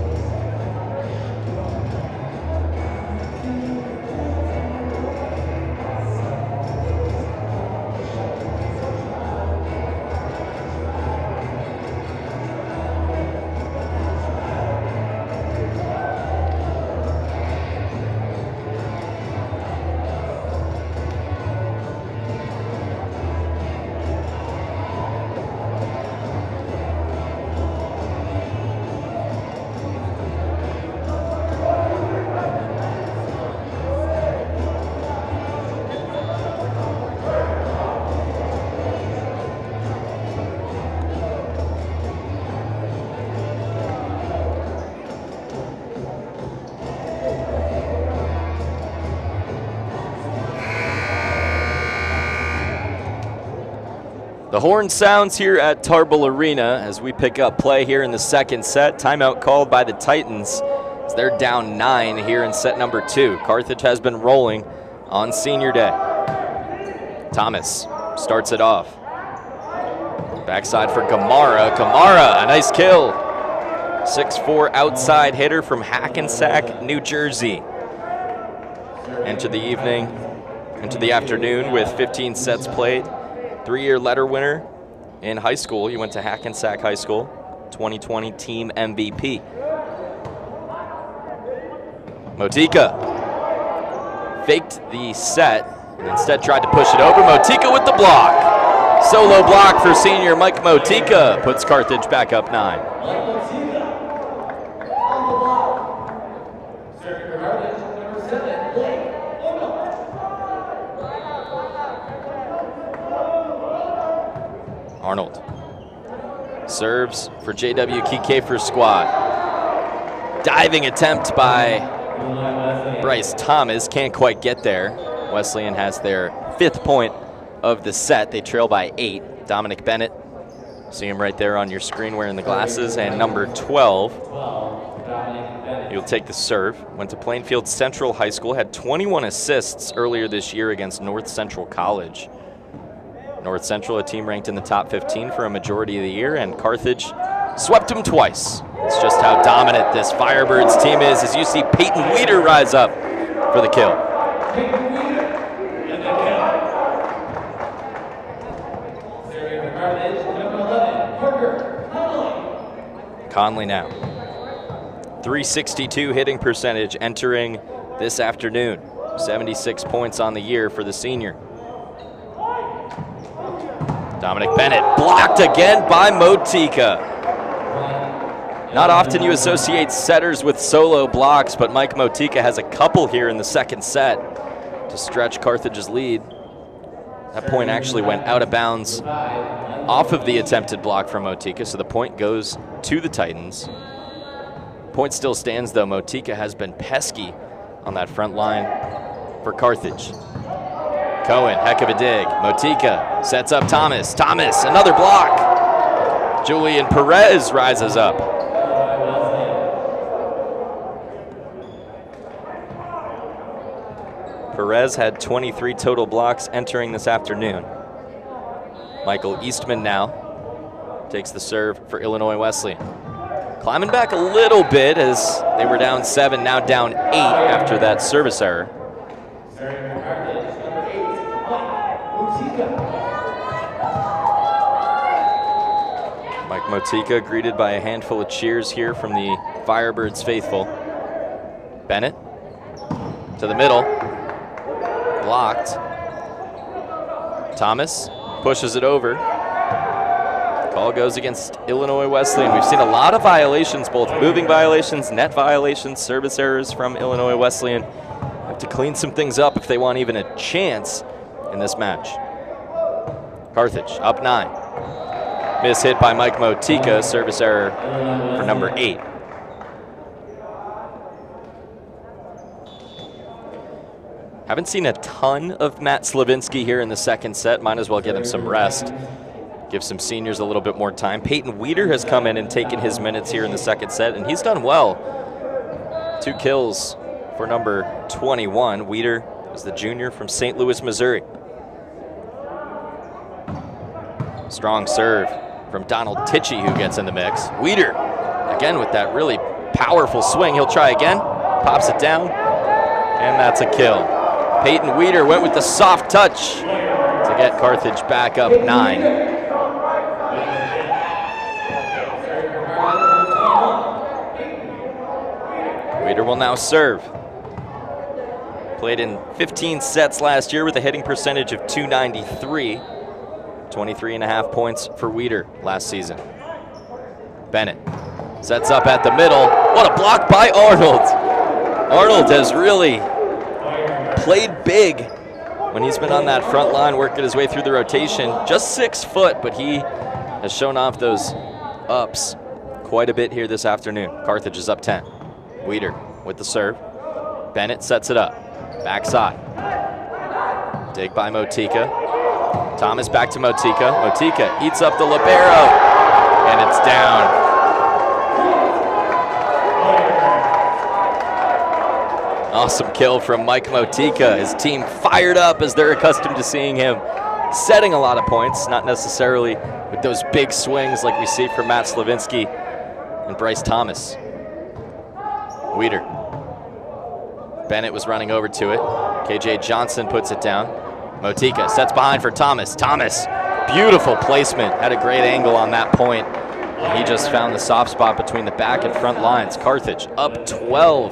Speaker 3: The horn sounds here at Tarble Arena as we pick up play here in the second set. Timeout called by the Titans as they're down nine here in set number two. Carthage has been rolling on senior day. Thomas starts it off. Backside for Gamara. Gamara, a nice kill. six four outside hitter from Hackensack, New Jersey. Enter the evening, into the afternoon with fifteen sets played. Three-year letter winner in high school. You went to Hackensack High School, twenty twenty team M V P. Motika faked the set and instead tried to push it over. Motika with the block. Solo block for senior Mike Motika puts Carthage back up nine. Arnold serves for J W Kiefer's squad. Diving attempt by Bryce Thomas, can't quite get there. Wesleyan has their fifth point of the set. They trail by eight. Dominic Bennett, see him right there on your screen wearing the glasses, and number twelve. He'll take the serve. Went to Plainfield Central High School, had twenty-one assists earlier this year against North Central College. North Central, a team ranked in the top fifteen for a majority of the year, and Carthage swept him twice. It's just how dominant this Firebirds team is as you see Peyton Weeder rise up for the kill. Conley now. three sixty-two hitting percentage entering this afternoon. seventy-six points on the year for the senior. Dominic Bennett blocked again by Motika. Not often you associate setters with solo blocks, but Mike Motika has a couple here in the second set to stretch Carthage's lead. That point actually went out of bounds off of the attempted block from Motika, so the point goes to the Titans. Point still stands though. Motika has been pesky on that front line for Carthage. Cohen, heck of a dig. Motika sets up Thomas. Thomas, another block. Julian Perez rises up. Perez had twenty-three total blocks entering this afternoon. Michael Eastman now takes the serve for Illinois Wesleyan. Climbing back a little bit as they were down seven, now down eight after that service error. Mike Motika greeted by a handful of cheers here from the Firebirds faithful. Bennett to the middle. Blocked. Thomas pushes it over. Call goes against Illinois Wesleyan. We've seen a lot of violations, both moving violations, net violations, service errors from Illinois Wesleyan. Have to clean some things up if they want even a chance in this match. Carthage up nine. Miss hit by Mike Motika, service error for number eight. Haven't seen a ton of Matt Slavinsky here in the second set. Might as well get him some rest. Give some seniors a little bit more time. Peyton Weeder has come in and taken his minutes here in the second set, and he's done well. Two kills for number twenty-one. Weeder is the junior from Saint Louis, Missouri. Strong serve from Donald Tichy, who gets in the mix. Weeder, again with that really powerful swing. He'll try again, pops it down, and that's a kill. Peyton Weeder went with the soft touch to get Carthage back up nine. Weeder will now serve. Played in fifteen sets last year with a hitting percentage of two ninety-three. twenty-three and a half points for Weeder last season. Bennett sets up at the middle. What a block by Arnold. Arnold has really played big when he's been on that front line, working his way through the rotation. Just six foot, but he has shown off those ups quite a bit here this afternoon. Carthage is up ten. Weeder with the serve. Bennett sets it up. Backside. Dig by Motika. Thomas back to Motika. Motika eats up the libero, and it's down. Awesome kill from Mike Motika. His team fired up as they're accustomed to seeing him setting a lot of points, not necessarily with those big swings like we see from Matt Slavinsky and Bryce Thomas. Weeder. Bennett was running over to it. K J Johnson puts it down. Motika sets behind for Thomas. Thomas, beautiful placement. Had a great angle on that point. And he just found the soft spot between the back and front lines. Carthage up twelve.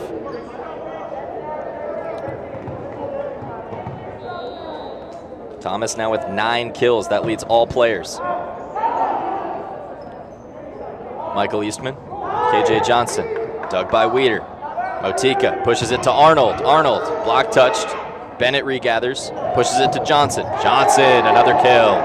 Speaker 3: Thomas now with nine kills. That leads all players. Michael Eastman, K J Johnson, dug by Weeder. Motika pushes it to Arnold. Arnold, block touched. Bennett regathers, pushes it to Johnson. Johnson, another kill.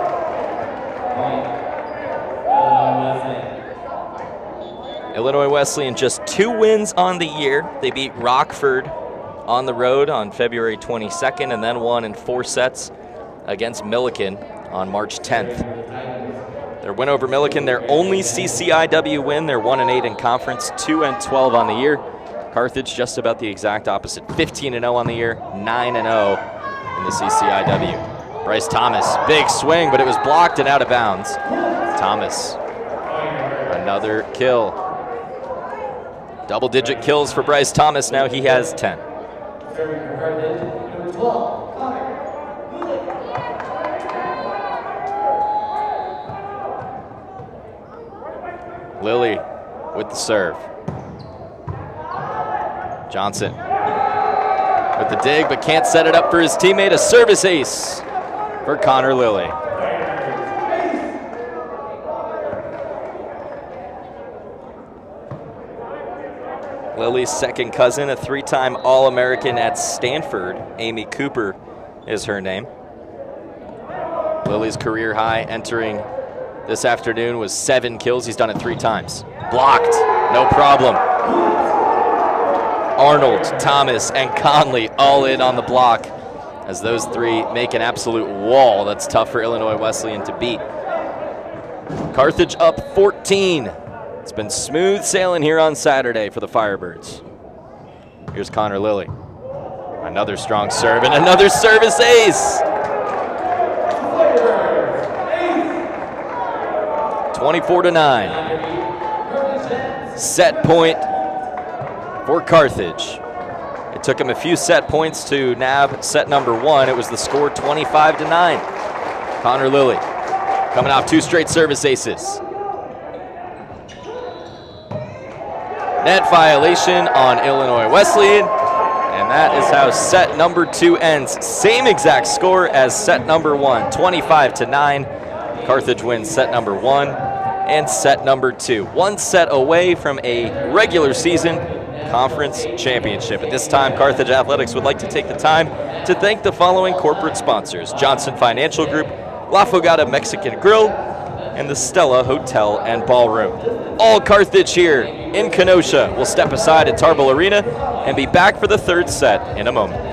Speaker 3: Illinois Wesleyan just two wins on the year. They beat Rockford on the road on February twenty-second and then won in four sets against Millikin on March tenth. Their win over Millikin, their only C C I W win. They're one and eight in conference, two and twelve on the year. Carthage just about the exact opposite, fifteen and oh on the year, nine and oh in the C C I W. Bryce Thomas, big swing, but it was blocked and out of bounds. Thomas, another kill. Double-digit kills for Bryce Thomas. Now he has ten. Lilly with the serve. Johnson with the dig, but can't set it up for his teammate. A service ace for Connor Lilly. Lilly's second cousin, a three-time All-American at Stanford. Amy Cooper is her name. Lilly's career high entering this afternoon was seven kills. He's done it three times. Blocked, no problem. Arnold, Thomas, and Conley all in on the block as those three make an absolute wall that's tough for Illinois Wesleyan to beat. Carthage up fourteen. It's been smooth sailing here on Saturday for the Firebirds. Here's Connor Lilly. Another strong serve and another service ace. twenty-four to nine. Set point for Carthage. It took him a few set points to nab set number one. It was the score twenty-five to nine. Connor Lilly coming off two straight service aces. Net violation on Illinois Wesleyan, and that is how set number two ends. Same exact score as set number one, twenty-five to nine. Carthage wins set number one and set number two. One set away from a regular season conference championship. At this time, Carthage Athletics would like to take the time to thank the following corporate sponsors: Johnson Financial Group, La Fogata Mexican Grill, and the Stella Hotel and Ballroom. All Carthage here in Kenosha will step aside at Tarble Arena and be back for the third set in a moment.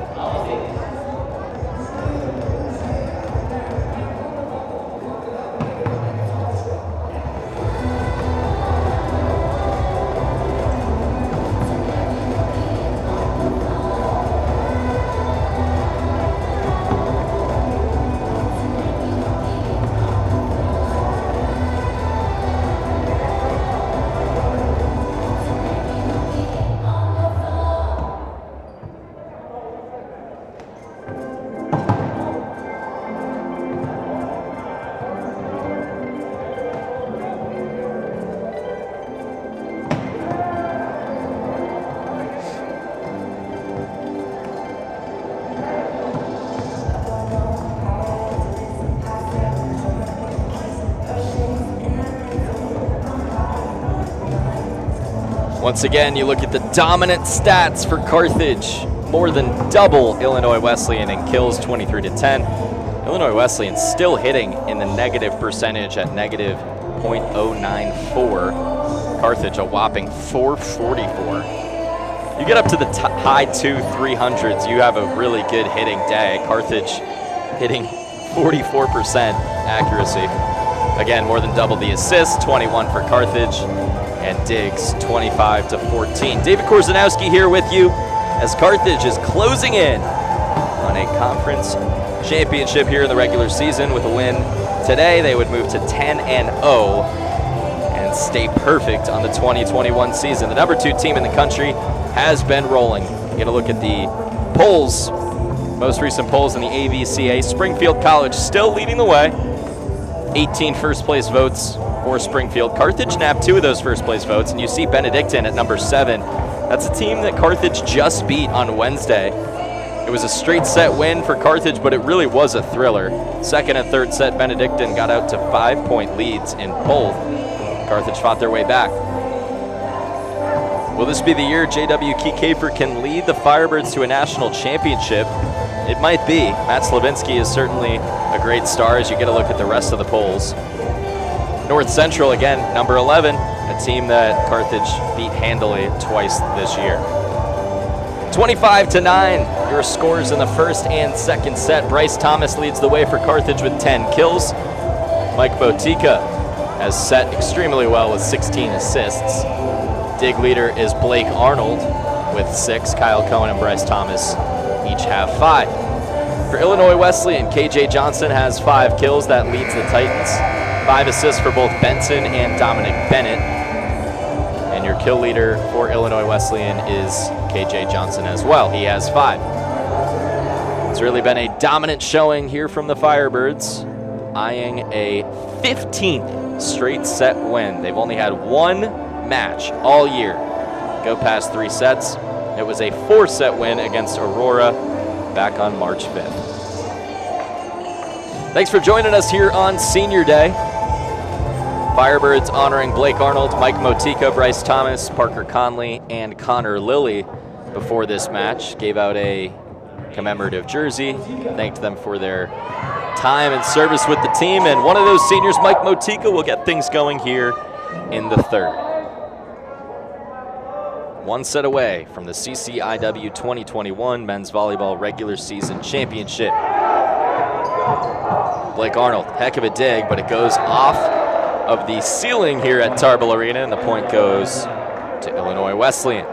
Speaker 3: Once again, you look at the dominant stats for Carthage. More than double Illinois Wesleyan in kills, twenty-three to ten. Illinois Wesleyan still hitting in the negative percentage at negative point oh nine four. Carthage a whopping four forty-four. You get up to the t high two three hundreds, you have a really good hitting day. Carthage hitting forty-four percent accuracy. Again, more than double the assists, twenty-one for Carthage, and digs twenty-five to fourteen. David Korzeniowski here with you as Carthage is closing in on a conference championship here in the regular season with a win today. They would move to ten and oh and stay perfect on the twenty twenty-one season. The number two team in the country has been rolling. You get a look at the polls, most recent polls in the A V C A. Springfield College still leading the way. eighteen first place votes for Springfield. Carthage nabbed two of those first place votes, and you see Benedictine at number seven. That's a team that Carthage just beat on Wednesday. It was a straight set win for Carthage, but it really was a thriller. Second and third set, Benedictine got out to five point leads in both. Carthage fought their way back. Will this be the year J W Kiefer can lead the Firebirds to a national championship? It might be. Matt Slavinsky is certainly a great star as you get a look at the rest of the polls. North Central, again, number eleven, a team that Carthage beat handily twice this year. twenty-five to nine, your scores in the first and second set. Bryce Thomas leads the way for Carthage with ten kills. Mike Botica has set extremely well with sixteen assists. Dig leader is Blake Arnold with six. Kyle Cohen and Bryce Thomas each have five. For Illinois Wesleyan, K J Johnson has five kills. That leads the Titans. Five assists for both Benson and Dominic Bennett. And your kill leader for Illinois Wesleyan is K J Johnson as well. He has five. It's really been a dominant showing here from the Firebirds, eyeing a fifteenth straight set win. They've only had one match all year go past three sets. It was a four set win against Aurora back on March fifth. Thanks for joining us here on Senior Day. Firebirds honoring Blake Arnold, Mike Motika, Bryce Thomas, Parker Conley, and Connor Lilly before this match. Gave out a commemorative jersey, thanked them for their time and service with the team, and one of those seniors, Mike Motika, will get things going here in the third. One set away from the C C I W twenty twenty-one Men's Volleyball Regular Season Championship. Blake Arnold, heck of a dig, but it goes off of the ceiling here at Tarble Arena, and the point goes to Illinois Wesleyan.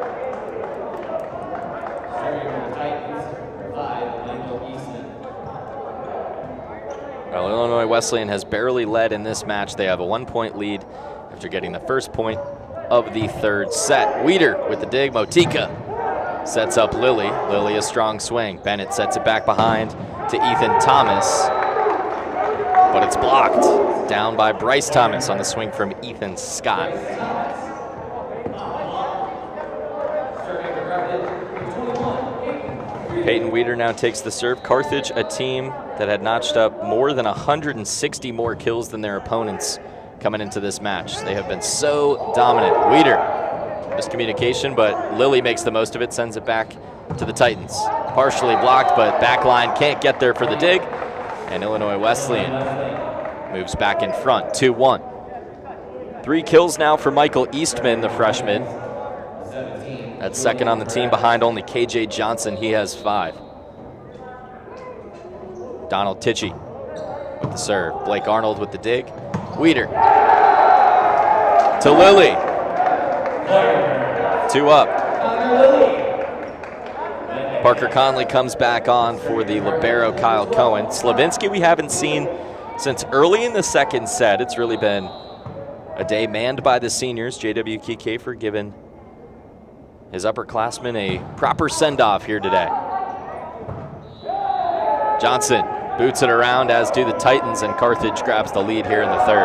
Speaker 3: Well, Illinois Wesleyan has barely led in this match. They have a one-point lead after getting the first point of the third set. Weeder with the dig. Motika sets up Lilly. Lilly a strong swing. Bennett sets it back behind to Ethan Thomas, but it's blocked. Down by Bryce Thomas on the swing from Ethan Scott. Peyton Weeder now takes the serve. Carthage, a team that had notched up more than one hundred sixty more kills than their opponents coming into this match. They have been so dominant. Weeder, miscommunication, but Lilly makes the most of it, sends it back to the Titans. Partially blocked, but backline can't get there for the dig. And Illinois Wesleyan moves back in front, two one. Three kills now for Michael Eastman, the freshman. That's second on the team behind only K J Johnson. He has five. Donald Tichy with the serve. Blake Arnold with the dig. Weeder to Lilly. Two up. Parker Conley comes back on for the libero Kyle Cohen. Slavinsky we haven't seen since early in the second set. It's really been a day manned by the seniors. J W Key Kafer giving his upperclassmen a proper send-off here today. Johnson boots it around, as do the Titans, and Carthage grabs the lead here in the third.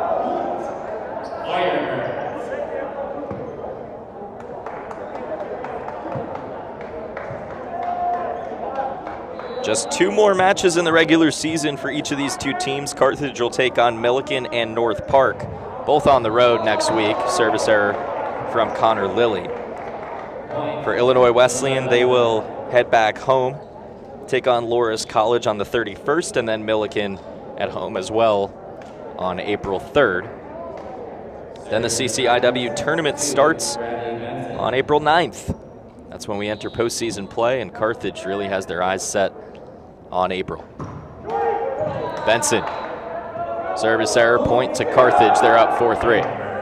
Speaker 3: Just two more matches in the regular season for each of these two teams. Carthage will take on Milliken and North Park, both on the road next week. Service error from Connor Lilly. For Illinois Wesleyan, they will head back home, take on Loras College on the thirty-first, and then Milliken at home as well on April third. Then the C C I W tournament starts on April ninth. That's when we enter postseason play, and Carthage really has their eyes set on April. Benson, service error, point to Carthage. They're up four three.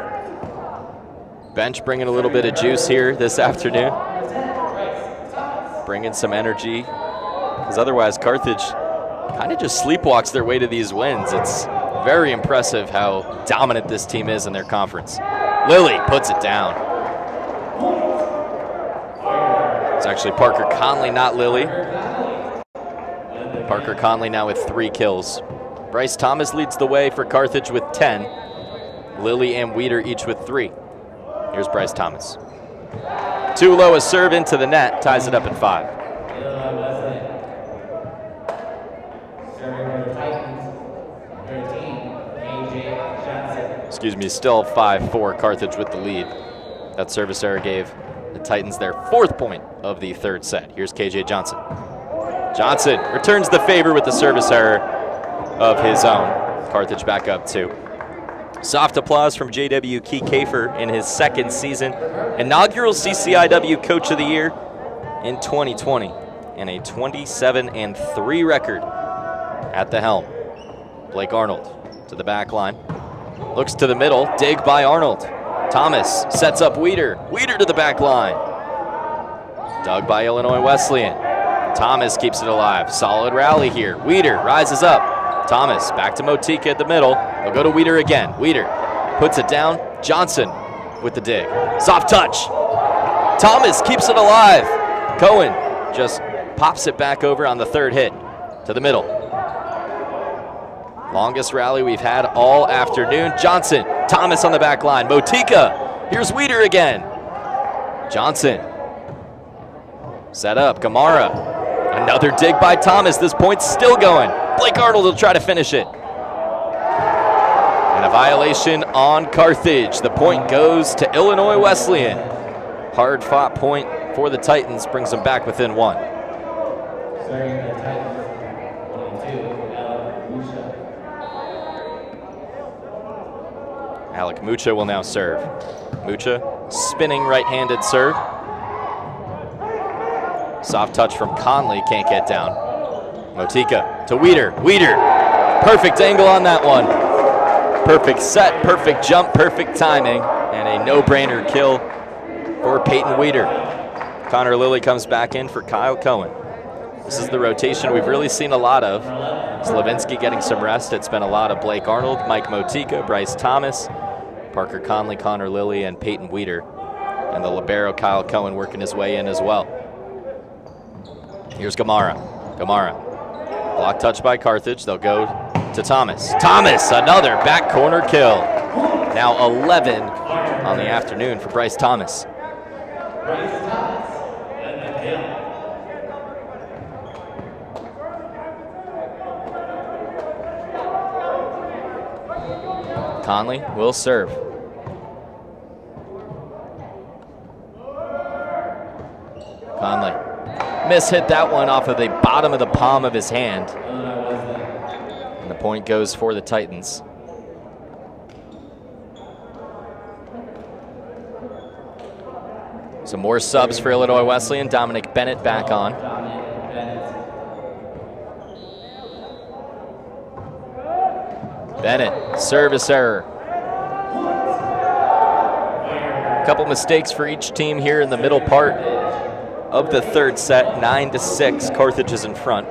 Speaker 3: Bench bringing a little bit of juice here this afternoon. Bringing some energy, because otherwise Carthage kind of just sleepwalks their way to these wins. It's very impressive how dominant this team is in their conference. Lilly puts it down. It's actually Parker Conley, not Lilly. Parker Conley now with three kills. Bryce Thomas leads the way for Carthage with ten. Lilly and Weeder each with three. Here's Bryce Thomas. Too low a serve into the net, ties it up at five. Excuse me, still five four, Carthage with the lead. That service error gave the Titans their fourth point of the third set. Here's K J Johnson. Johnson returns the favor with the service error of his own. Carthage back up two. Soft applause from J W Key Kafer in his second season. Inaugural C C I W Coach of the Year in twenty twenty. And a twenty-seven and three record at the helm. Blake Arnold to the back line. Looks to the middle, dig by Arnold. Thomas sets up Weeder. Weeder to the back line. Dug by Illinois Wesleyan. Thomas keeps it alive. Solid rally here. Weeder rises up. Thomas back to Motika at the middle. They'll go to Weeder again. Weeder puts it down. Johnson with the dig. Soft touch. Thomas keeps it alive. Cohen just pops it back over on the third hit to the middle. Longest rally we've had all afternoon. Johnson, Thomas on the back line. Motika, here's Weeder again. Johnson, set up, Gamara. Another dig by Thomas, this point's still going. Blake Arnold will try to finish it. And a violation on Carthage. The point goes to Illinois Wesleyan. Hard fought point for the Titans, brings them back within one. Alec Mucha will now serve. Mucha, spinning right-handed serve. Soft touch from Conley, can't get down. Motika to Weeder. Weeder, perfect angle on that one. Perfect set, perfect jump, perfect timing, and a no-brainer kill for Peyton Weeder. Connor Lilly comes back in for Kyle Cohen. This is the rotation we've really seen a lot of. Slavinsky getting some rest. It's been a lot of Blake Arnold, Mike Motika, Bryce Thomas, Parker Conley, Connor Lilly, and Peyton Weeder. And the libero Kyle Cohen working his way in as well. Here's Gamara. Gamara. Block touch by Carthage. They'll go to Thomas. Thomas, another back corner kill. Now eleven on the afternoon for Bryce Thomas. Conley will serve. Conley. Miss hit that one off of the bottom of the palm of his hand. Point goes for the Titans. Some more subs for Illinois Wesleyan. Dominic Bennett back on. Bennett, service error. Couple mistakes for each team here in the middle part of the third set. Nine to six, Carthage is in front.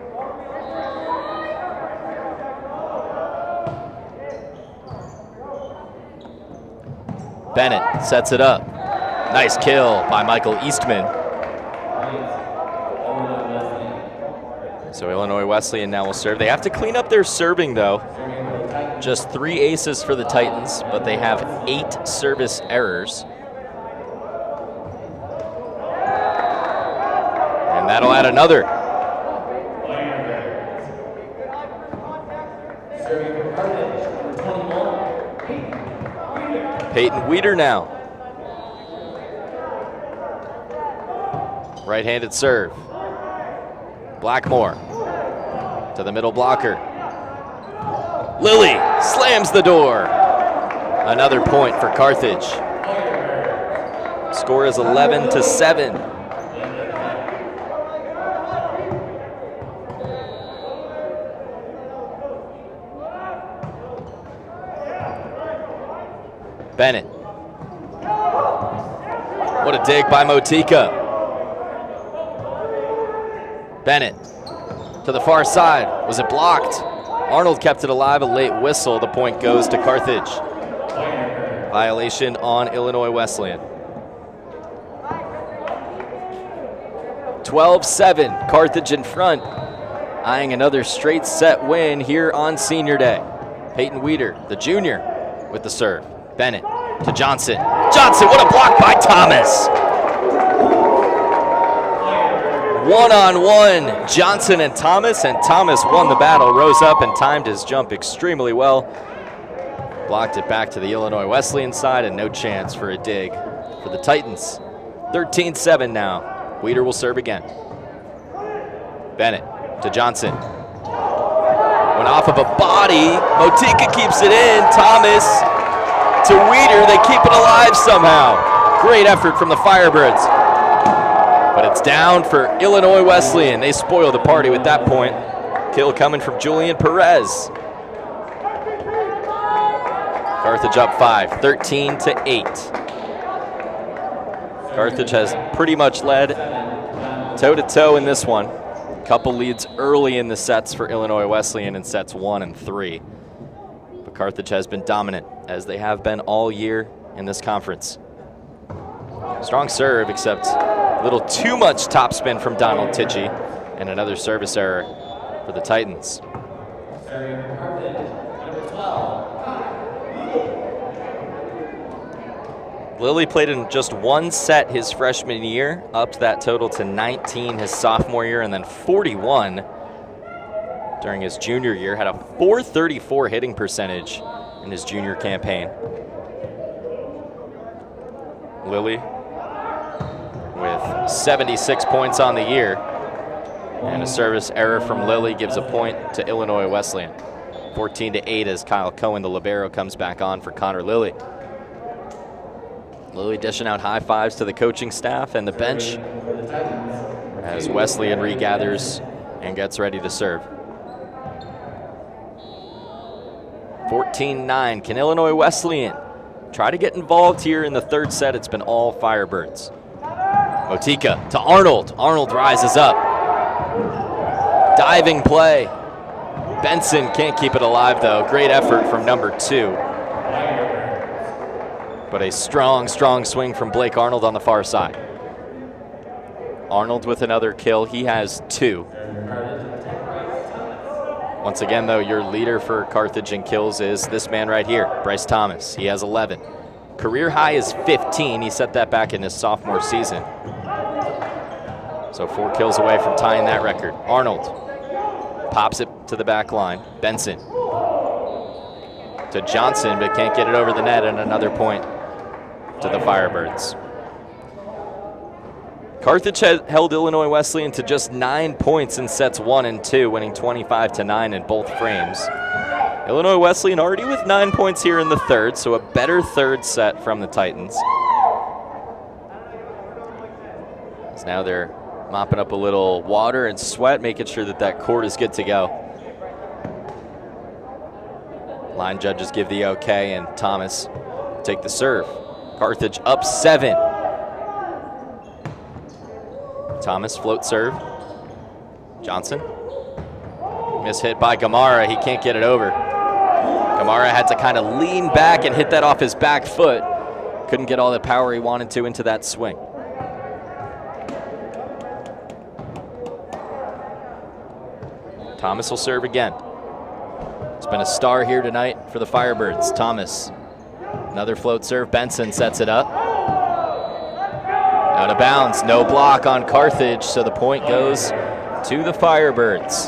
Speaker 3: Bennett sets it up. Nice kill by Michael Eastman. So Illinois Wesleyan now will serve. They have to clean up their serving though. Just three aces for the Titans, but they have eight service errors. And that'll add another. Peyton Weeder now. Right-handed serve. Blackmore to the middle blocker. Lilly slams the door. Another point for Carthage. Score is eleven to seven. Bennett. What a dig by Motika. Bennett to the far side. Was it blocked? Arnold kept it alive, a late whistle. The point goes to Carthage. Violation on Illinois Wesleyan. twelve seven, Carthage in front. Eyeing another straight set win here on Senior Day. Peyton Weeder, the junior, with the serve. Bennett to Johnson. Johnson, what a block by Thomas. One-on-one, Johnson and Thomas, and Thomas won the battle, rose up and timed his jump extremely well. Blocked it back to the Illinois Wesleyan side, and no chance for a dig for the Titans. thirteen seven now. Weeder will serve again. Bennett to Johnson. Went off of a body. Motika keeps it in. Thomas to Weeder. They keep it alive somehow. Great effort from the Firebirds. But it's down for Illinois Wesleyan. They spoil the party with that point. Kill coming from Julian Perez. Carthage up five, thirteen to eight. Carthage has pretty much led toe-to-toe in this one. Couple leads early in the sets for Illinois Wesleyan in sets one and three. But Carthage has been dominant, as they have been all year in this conference. Strong serve, except a little too much topspin from Donald Tichy, and another service error for the Titans. Lilly played in just one set his freshman year, upped that total to nineteen his sophomore year, and then forty-one during his junior year. Had a four thirty-four hitting percentage in his junior campaign. Lilly with seventy-six points on the year, and a service error from Lilly gives a point to Illinois Wesleyan. fourteen to eight as Kyle Cohen, the libero, comes back on for Connor Lilly. Lilly dishing out high fives to the coaching staff and the bench as Wesleyan regathers and gets ready to serve. fourteen nine, can Illinois Wesleyan try to get involved here in the third set? It's been all Firebirds. Motika to Arnold. Arnold rises up. Diving play. Benson can't keep it alive though. Great effort from number two. But a strong, strong swing from Blake Arnold on the far side. Arnold with another kill. He has two. Once again, though, your leader for Carthage in kills is this man right here, Bryce Thomas. He has eleven. Career high is fifteen. He set that back in his sophomore season. So four kills away from tying that record. Arnold pops it to the back line. Benson to Johnson, but can't get it over the net, and another point to the Firebirds. Carthage had held Illinois Wesleyan to just nine points in sets one and two, winning twenty-five to nine in both frames. Illinois Wesleyan already with nine points here in the third, so a better third set from the Titans. So now they're mopping up a little water and sweat, making sure that that court is good to go. Line judges give the okay, and Thomas take the serve. Carthage up seven. Thomas float serve. Johnson. Miss hit by Gamara. He can't get it over. Gamara had to kind of lean back and hit that off his back foot. Couldn't get all the power he wanted to into that swing. Thomas will serve again. It's been a star here tonight for the Firebirds. Thomas, another float serve. Benson sets it up. Out of bounds, no block on Carthage, so the point goes to the Firebirds.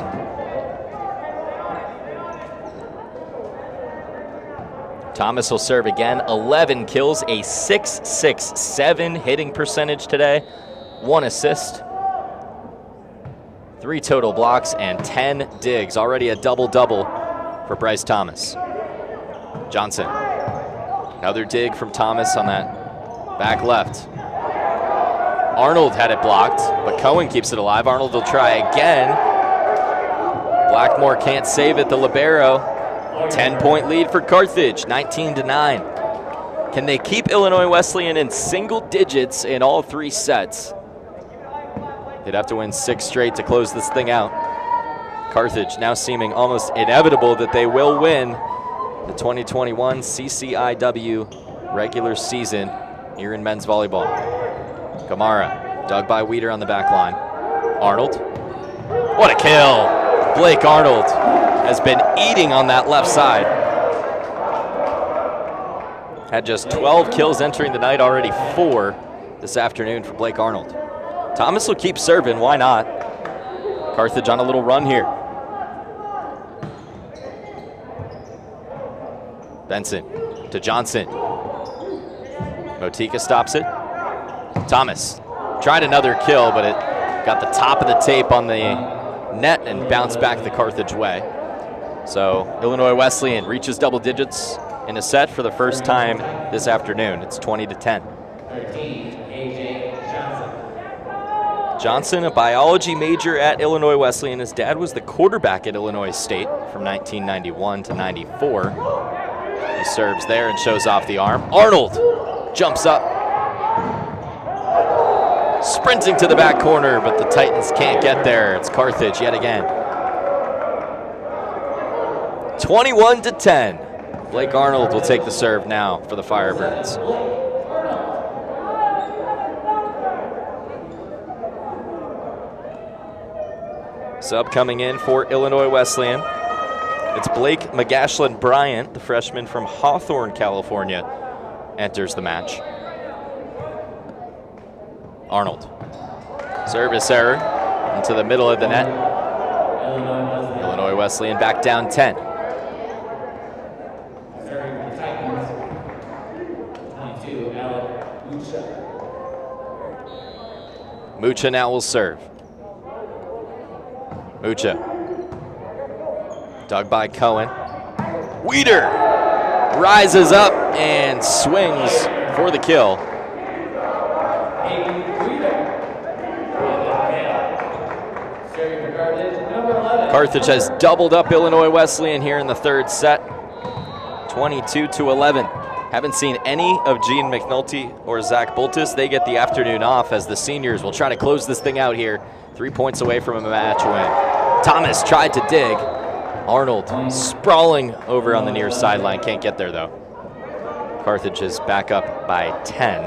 Speaker 3: Thomas will serve again. eleven kills, a six six seven hitting percentage today. One assist. Three total blocks and ten digs. Already a double-double for Bryce Thomas. Johnson. Another dig from Thomas on that back left. Arnold had it blocked, but Cohen keeps it alive. Arnold will try again. Blackmore can't save it, the libero. ten-point lead for Carthage, nineteen to nine. Can they keep Illinois Wesleyan in single digits in all three sets? They'd have to win six straight to close this thing out. Carthage now seeming almost inevitable that they will win the twenty twenty-one C C I W regular season here in men's volleyball. Gamara, dug by Weeder on the back line. Arnold, what a kill! Blake Arnold has been eating on that left side. Had just twelve kills entering the night, already four this afternoon for Blake Arnold. Thomas will keep serving, why not? Carthage on a little run here. Benson to Johnson. Motika stops it. Thomas tried another kill, but it got the top of the tape on the net and bounced back the Carthage way. So Illinois Wesleyan reaches double digits in a set for the first time this afternoon. It's twenty to ten. Johnson, a biology major at Illinois Wesleyan. His dad was the quarterback at Illinois State from nineteen ninety-one to ninety-four. He serves there and shows off the arm. Arnold jumps up, sprinting to the back corner, but the Titans can't get there. It's Carthage yet again. twenty-one to ten. Blake Arnold will take the serve now for the Firebirds. Sub coming in for Illinois Wesleyan. It's Blake McGashlin Bryant, the freshman from Hawthorne, California, enters the match. Arnold. Service error into the middle of the net. Illinois Wesleyan back down ten. Mucha now will serve. Mucha. Dug by Cohen. Weeder rises up and swings for the kill. Carthage has doubled up Illinois Wesleyan here in the third set. twenty-two to eleven. Haven't seen any of Gene McNulty or Zach Bultis. They get the afternoon off as the seniors will try to close this thing out here. Three points away from a match win. Thomas tried to dig. Arnold sprawling over on the near sideline. Can't get there though. Carthage is back up by ten.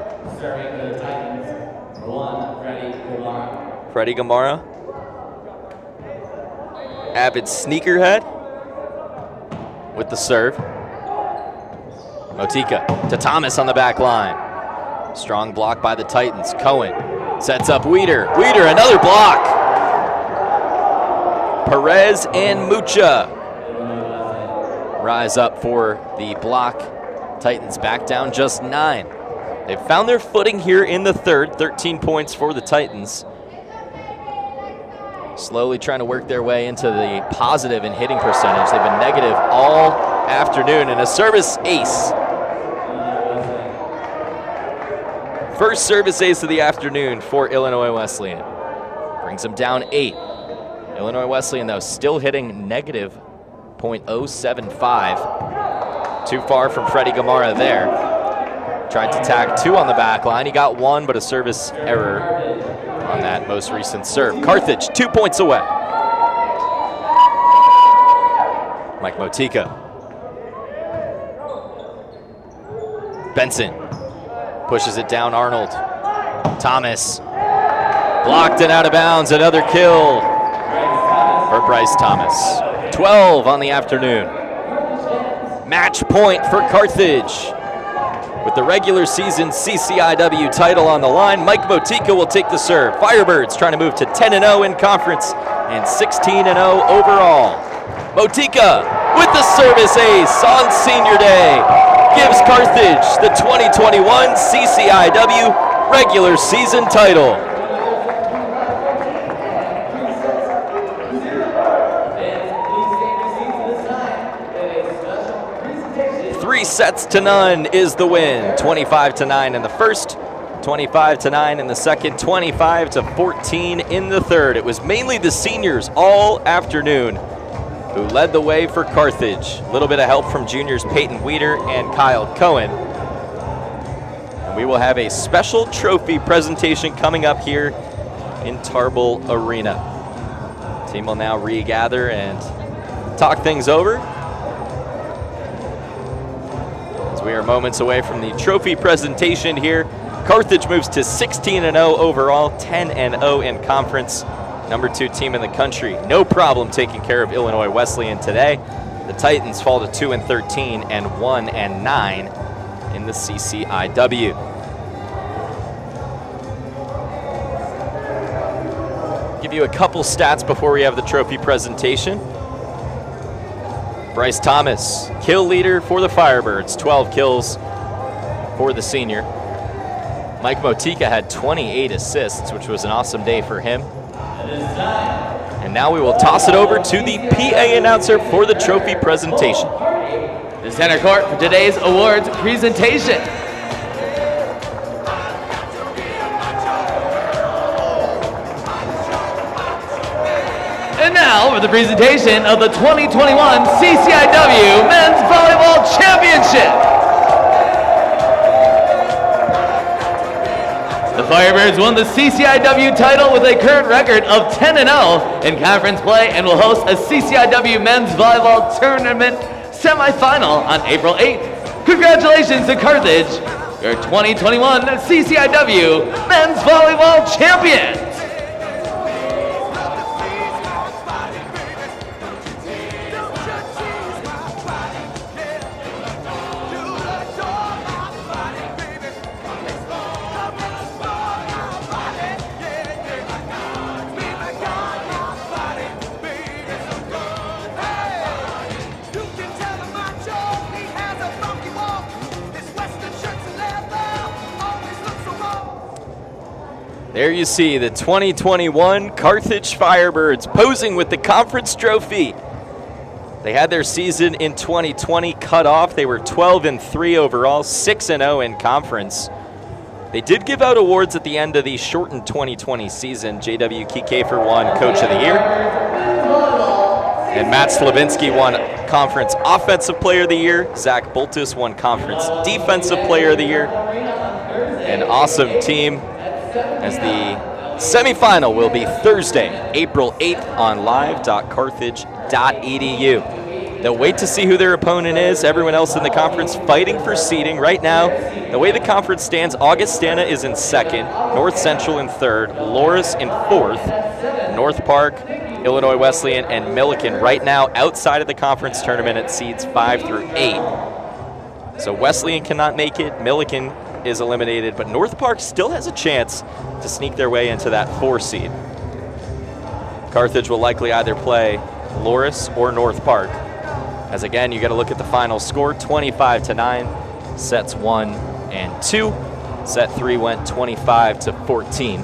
Speaker 3: Freddie Gamara. Avid sneakerhead with the serve. Motika to Thomas on the back line. Strong block by the Titans. Cohen sets up Weeder. Weeder, another block. Perez and Mucha rise up for the block. Titans back down just nine. They've found their footing here in the third, thirteen points for the Titans. Slowly trying to work their way into the positive in hitting percentage. They've been negative all afternoon, and a service ace. First service ace of the afternoon for Illinois Wesleyan. Brings them down eight. Illinois Wesleyan, though, still hitting negative point oh seven five. Too far from Freddie Gamara there. Tried to tag two on the back line. He got one, but a service error on that most recent serve. Carthage, two points away. Mike Motika. Benson pushes it down Arnold. Thomas blocked and out of bounds. Another kill for Bryce Thomas. twelve on the afternoon. Match point for Carthage. With the regular season C C I W title on the line, Mike Motika will take the serve. Firebirds trying to move to ten and oh in conference and sixteen and oh overall. Motika with the service ace on senior day gives Carthage the twenty twenty-one C C I W regular season title. Three sets to none is the win. twenty-five to nine in the first, twenty-five to nine in the second, twenty-five to fourteen in the third. It was mainly the seniors all afternoon who led the way for Carthage. A little bit of help from juniors Peyton Weeder and Kyle Cohen. And we will have a special trophy presentation coming up here in Tarble Arena. Team will now regather and talk things over. We are moments away from the trophy presentation here. Carthage moves to sixteen and oh overall, ten and oh in conference. Number two team in the country. No problem taking care of Illinois Wesleyan today. The Titans fall to two and thirteen and one and nine in the C C I W. Give you a couple stats before we have the trophy presentation. Bryce Thomas, kill leader for the Firebirds, twelve kills for the senior. Mike Motika had twenty-eight assists, which was an awesome day for him. And now we will toss it over to the P A announcer for the trophy presentation.
Speaker 1: The center court for today's awards presentation. And now for the presentation of the twenty twenty-one C C I W Men's Volleyball Championship. The Firebirds won the C C I W title with a current record of ten and oh in conference play and will host a C C I W Men's Volleyball Tournament semifinal on April eighth. Congratulations to Carthage, your twenty twenty-one C C I W Men's Volleyball Champions.
Speaker 3: There you see the twenty twenty-one Carthage Firebirds posing with the conference trophy. They had their season in twenty twenty cut off. They were twelve and three overall, six and oh in conference. They did give out awards at the end of the shortened twenty twenty season. J W Kiefer won Coach of the Year. And Matt Slavinsky won Conference Offensive Player of the Year. Zach Boltus won Conference Defensive Player of the Year. An awesome team. As the semifinal will be Thursday, April eighth on live dot carthage dot e d u. They'll wait to see who their opponent is. Everyone else in the conference fighting for seeding. Right now, the way the conference stands, Augustana is in second, North Central in third, Loras in fourth, North Park, Illinois Wesleyan, and Milliken right now outside of the conference tournament at seeds five through eight. So Wesleyan cannot make it, Milliken is eliminated, but North Park still has a chance to sneak their way into that four seed. Carthage will likely either play Loras or North Park. As again, you got to look at the final score, twenty-five to nine, sets one and two. Set three went twenty-five to fourteen.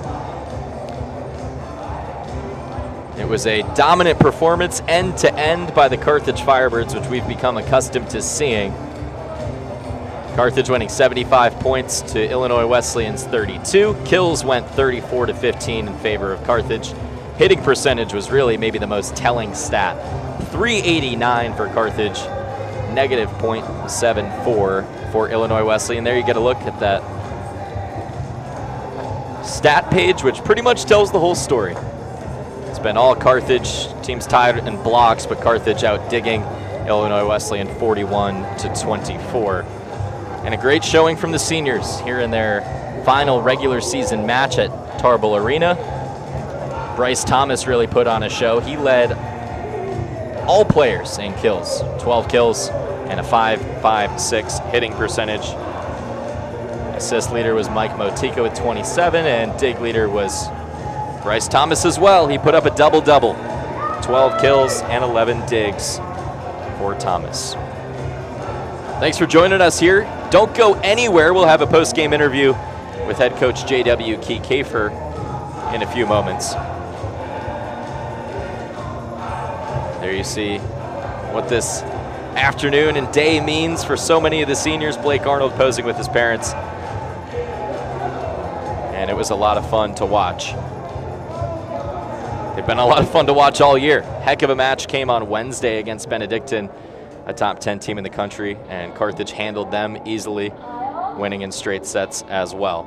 Speaker 3: It was a dominant performance end to end by the Carthage Firebirds, which we've become accustomed to seeing. Carthage winning seventy-five points to Illinois Wesleyan's thirty-two. Kills went thirty-four to fifteen in favor of Carthage. Hitting percentage was really maybe the most telling stat. three eighty-nine for Carthage, negative point seven four for Illinois Wesleyan. There you get a look at that stat page, which pretty much tells the whole story. It's been all Carthage, teams tied in blocks, but Carthage out digging Illinois Wesleyan forty-one to twenty-four. And a great showing from the seniors here in their final regular season match at Tarble Arena. Bryce Thomas really put on a show. He led all players in kills, twelve kills and a five five six hitting percentage. Assist leader was Mike Motika with twenty-seven, and dig leader was Bryce Thomas as well. He put up a double-double, twelve kills and eleven digs for Thomas. Thanks for joining us here. Don't go anywhere. We'll have a post-game interview with head coach J W Key Kafer in a few moments. There you see what this afternoon and day means for so many of the seniors. Blake Arnold posing with his parents. And it was a lot of fun to watch. They've been a lot of fun to watch all year. Heck of a match came on Wednesday against Benedictine, a top ten team in the country, and Carthage handled them easily, winning in straight sets as well.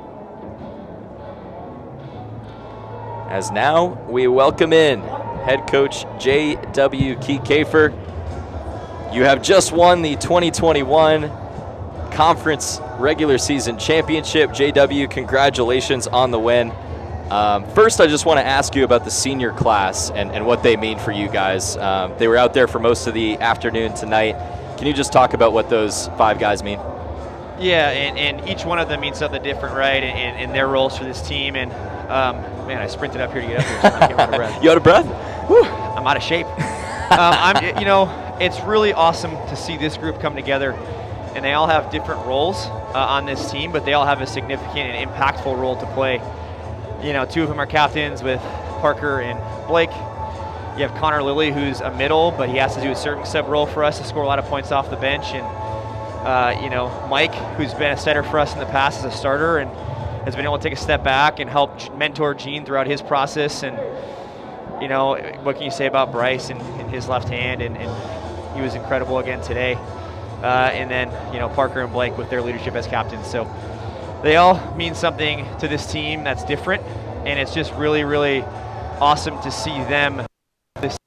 Speaker 3: As now we welcome in head coach J W Key Kafer. You have just won the twenty twenty-one conference regular season championship. J W, congratulations on the win. Um, first, I just want to ask you about the senior class and, and what they mean for you guys. Um, they were out there for most of the afternoon tonight. Can you just talk about what those five guys mean?
Speaker 4: Yeah, and, and each one of them means something different, right, in, in their roles for this team. And, um, man, I sprinted up here to get up here, so I came out of breath.
Speaker 3: You out of breath?
Speaker 4: Whew, I'm out of shape. um, I'm, you know, it's really awesome to see this group come together, and they all have different roles uh, on this team, but they all have a significant and impactful role to play. You know, two of them are captains with Parker and Blake. You have Connor Lilly, who's a middle, but he has to do a certain sub role for us to score a lot of points off the bench. And, uh, you know, Mike, who's been a setter for us in the past as a starter and has been able to take a step back and help mentor Gene throughout his process. And, you know, what can you say about Bryce and, and his left hand? And, and he was incredible again today. Uh, and then, you know, Parker and Blake with their leadership as captains. So they all mean something to this team that's different, and it's just really, really awesome to see them this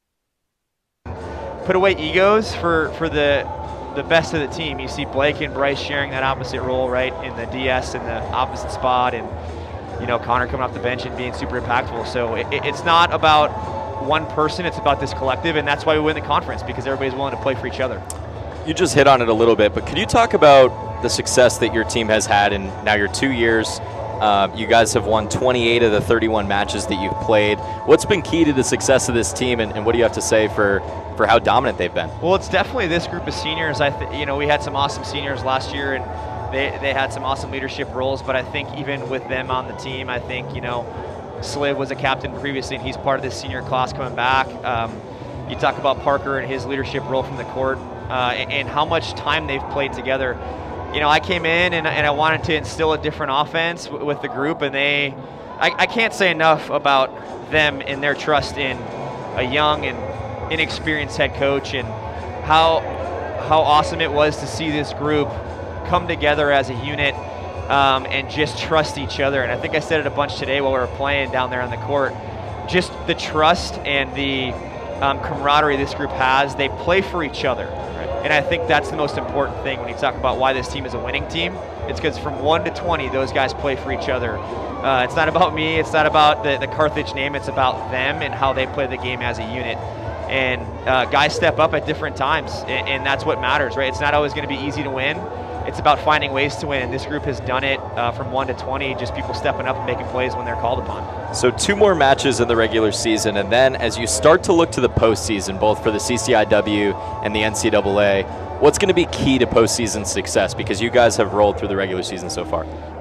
Speaker 4: put away egos for, for the the best of the team. You see Blake and Bryce sharing that opposite role, right, in the D S in the opposite spot, and you know, Connor coming off the bench and being super impactful. So it, it's not about one person, it's about this collective, and that's why we win the conference, because everybody's willing to play for each other.
Speaker 3: You just hit on it a little bit, but could you talk about the success that your team has had in now your two years? Uh, you guys have won twenty-eight of the thirty-one matches that you've played. What's been key to the success of this team, and, and what do you have to say for, for how dominant they've been?
Speaker 4: Well, it's definitely this group of seniors. I th you know, we had some awesome seniors last year, and they, they had some awesome leadership roles, but I think even with them on the team, I think, you know, Sliv was a captain previously, and he's part of this senior class coming back. Um, you talk about Parker and his leadership role from the court, uh, and, and how much time they've played together. You know, I came in and, and I wanted to instill a different offense w with the group, and they, I, I can't say enough about them and their trust in a young and inexperienced head coach, and how, how awesome it was to see this group come together as a unit um, and just trust each other. And I think I said it a bunch today while we were playing down there on the court. Just the trust and the um, camaraderie this group has. They play for each other. And I think that's the most important thing when you talk about why this team is a winning team. It's because from one to twenty, those guys play for each other. Uh, it's not about me. It's not about the, the Carthage name. It's about them and how they play the game as a unit. And uh, guys step up at different times, and, and that's what matters, right? It's not always going to be easy to win. It's about finding ways to win. This group has done it uh, from one to twenty, just people stepping up and making plays when they're called upon.
Speaker 3: So two more matches in the regular season, and then as you start to look to the postseason, both for the C C I W and the N C double A, what's going to be key to postseason success? Because you guys have rolled through the regular season so far.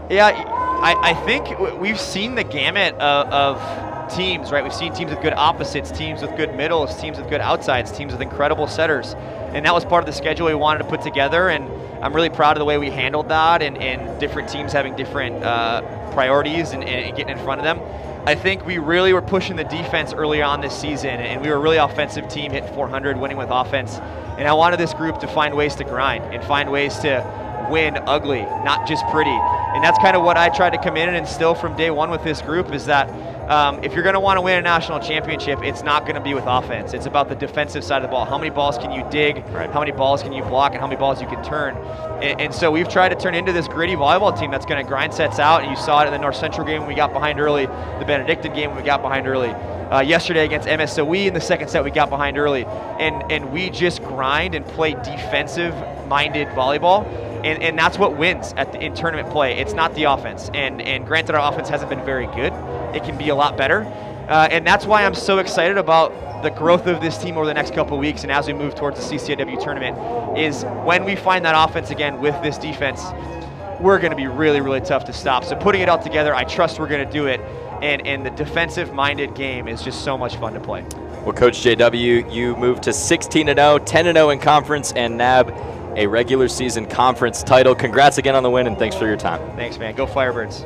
Speaker 4: Yeah, I, I think we've seen the gamut of, of teams, right? We've seen teams with good opposites, teams with good middles, teams with good outsides, teams with incredible setters. And that was part of the schedule we wanted to put together, and I'm really proud of the way we handled that, and, and different teams having different uh, priorities and, and getting in front of them. I think we really were pushing the defense early on this season, and we were a really offensive team, hitting four hundred, winning with offense. And I wanted this group to find ways to grind and find ways to win ugly, not just pretty. And that's kind of what I tried to come in and instill from day one with this group, is that um, if you're going to want to win a national championship, it's not going to be with offense. It's about the defensive side of the ball. How many balls can you dig? Right. How many balls can you block? And how many balls you can turn? And, and so we've tried to turn into this gritty volleyball team that's going to grind sets out. And you saw it in the North Central game when we got behind early, the Benedictine game when we got behind early. Uh, yesterday against M S O E in the second set we got behind early. And, and we just grind and play defensive-minded volleyball. And, and that's what wins at the, in tournament play. It's not the offense. And, and granted, our offense hasn't been very good. It can be a lot better. Uh, and that's why I'm so excited about the growth of this team over the next couple of weeks, and as we move towards the C C I W tournament, is when we find that offense again with this defense, we're going to be really, really tough to stop. So putting it all together, I trust we're going to do it. And, and the defensive-minded game is just so much fun to play.
Speaker 3: Well, Coach J W, you moved to sixteen and oh, ten and oh in conference, and nab a regular season conference title. Congrats again on the win, and thanks for your time.
Speaker 4: Thanks, man. Go Firebirds.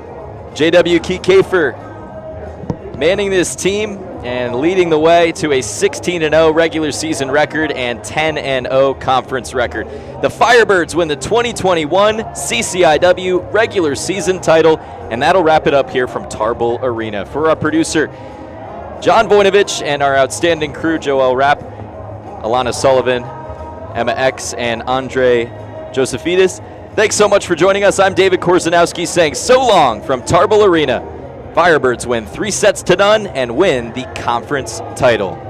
Speaker 3: J W Keith Kafer manning this team and leading the way to a sixteen and oh regular season record and ten and oh conference record. The Firebirds win the twenty twenty-one C C I W regular season title, and that'll wrap it up here from Tarble Arena. For our producer, John Voinovich, and our outstanding crew, Joel Rapp, Alana Sullivan, Emma X, and Andre Josephidis, thanks so much for joining us. I'm David Korzeniowski saying so long from Tarble Arena. Firebirds win three sets to none and win the conference title.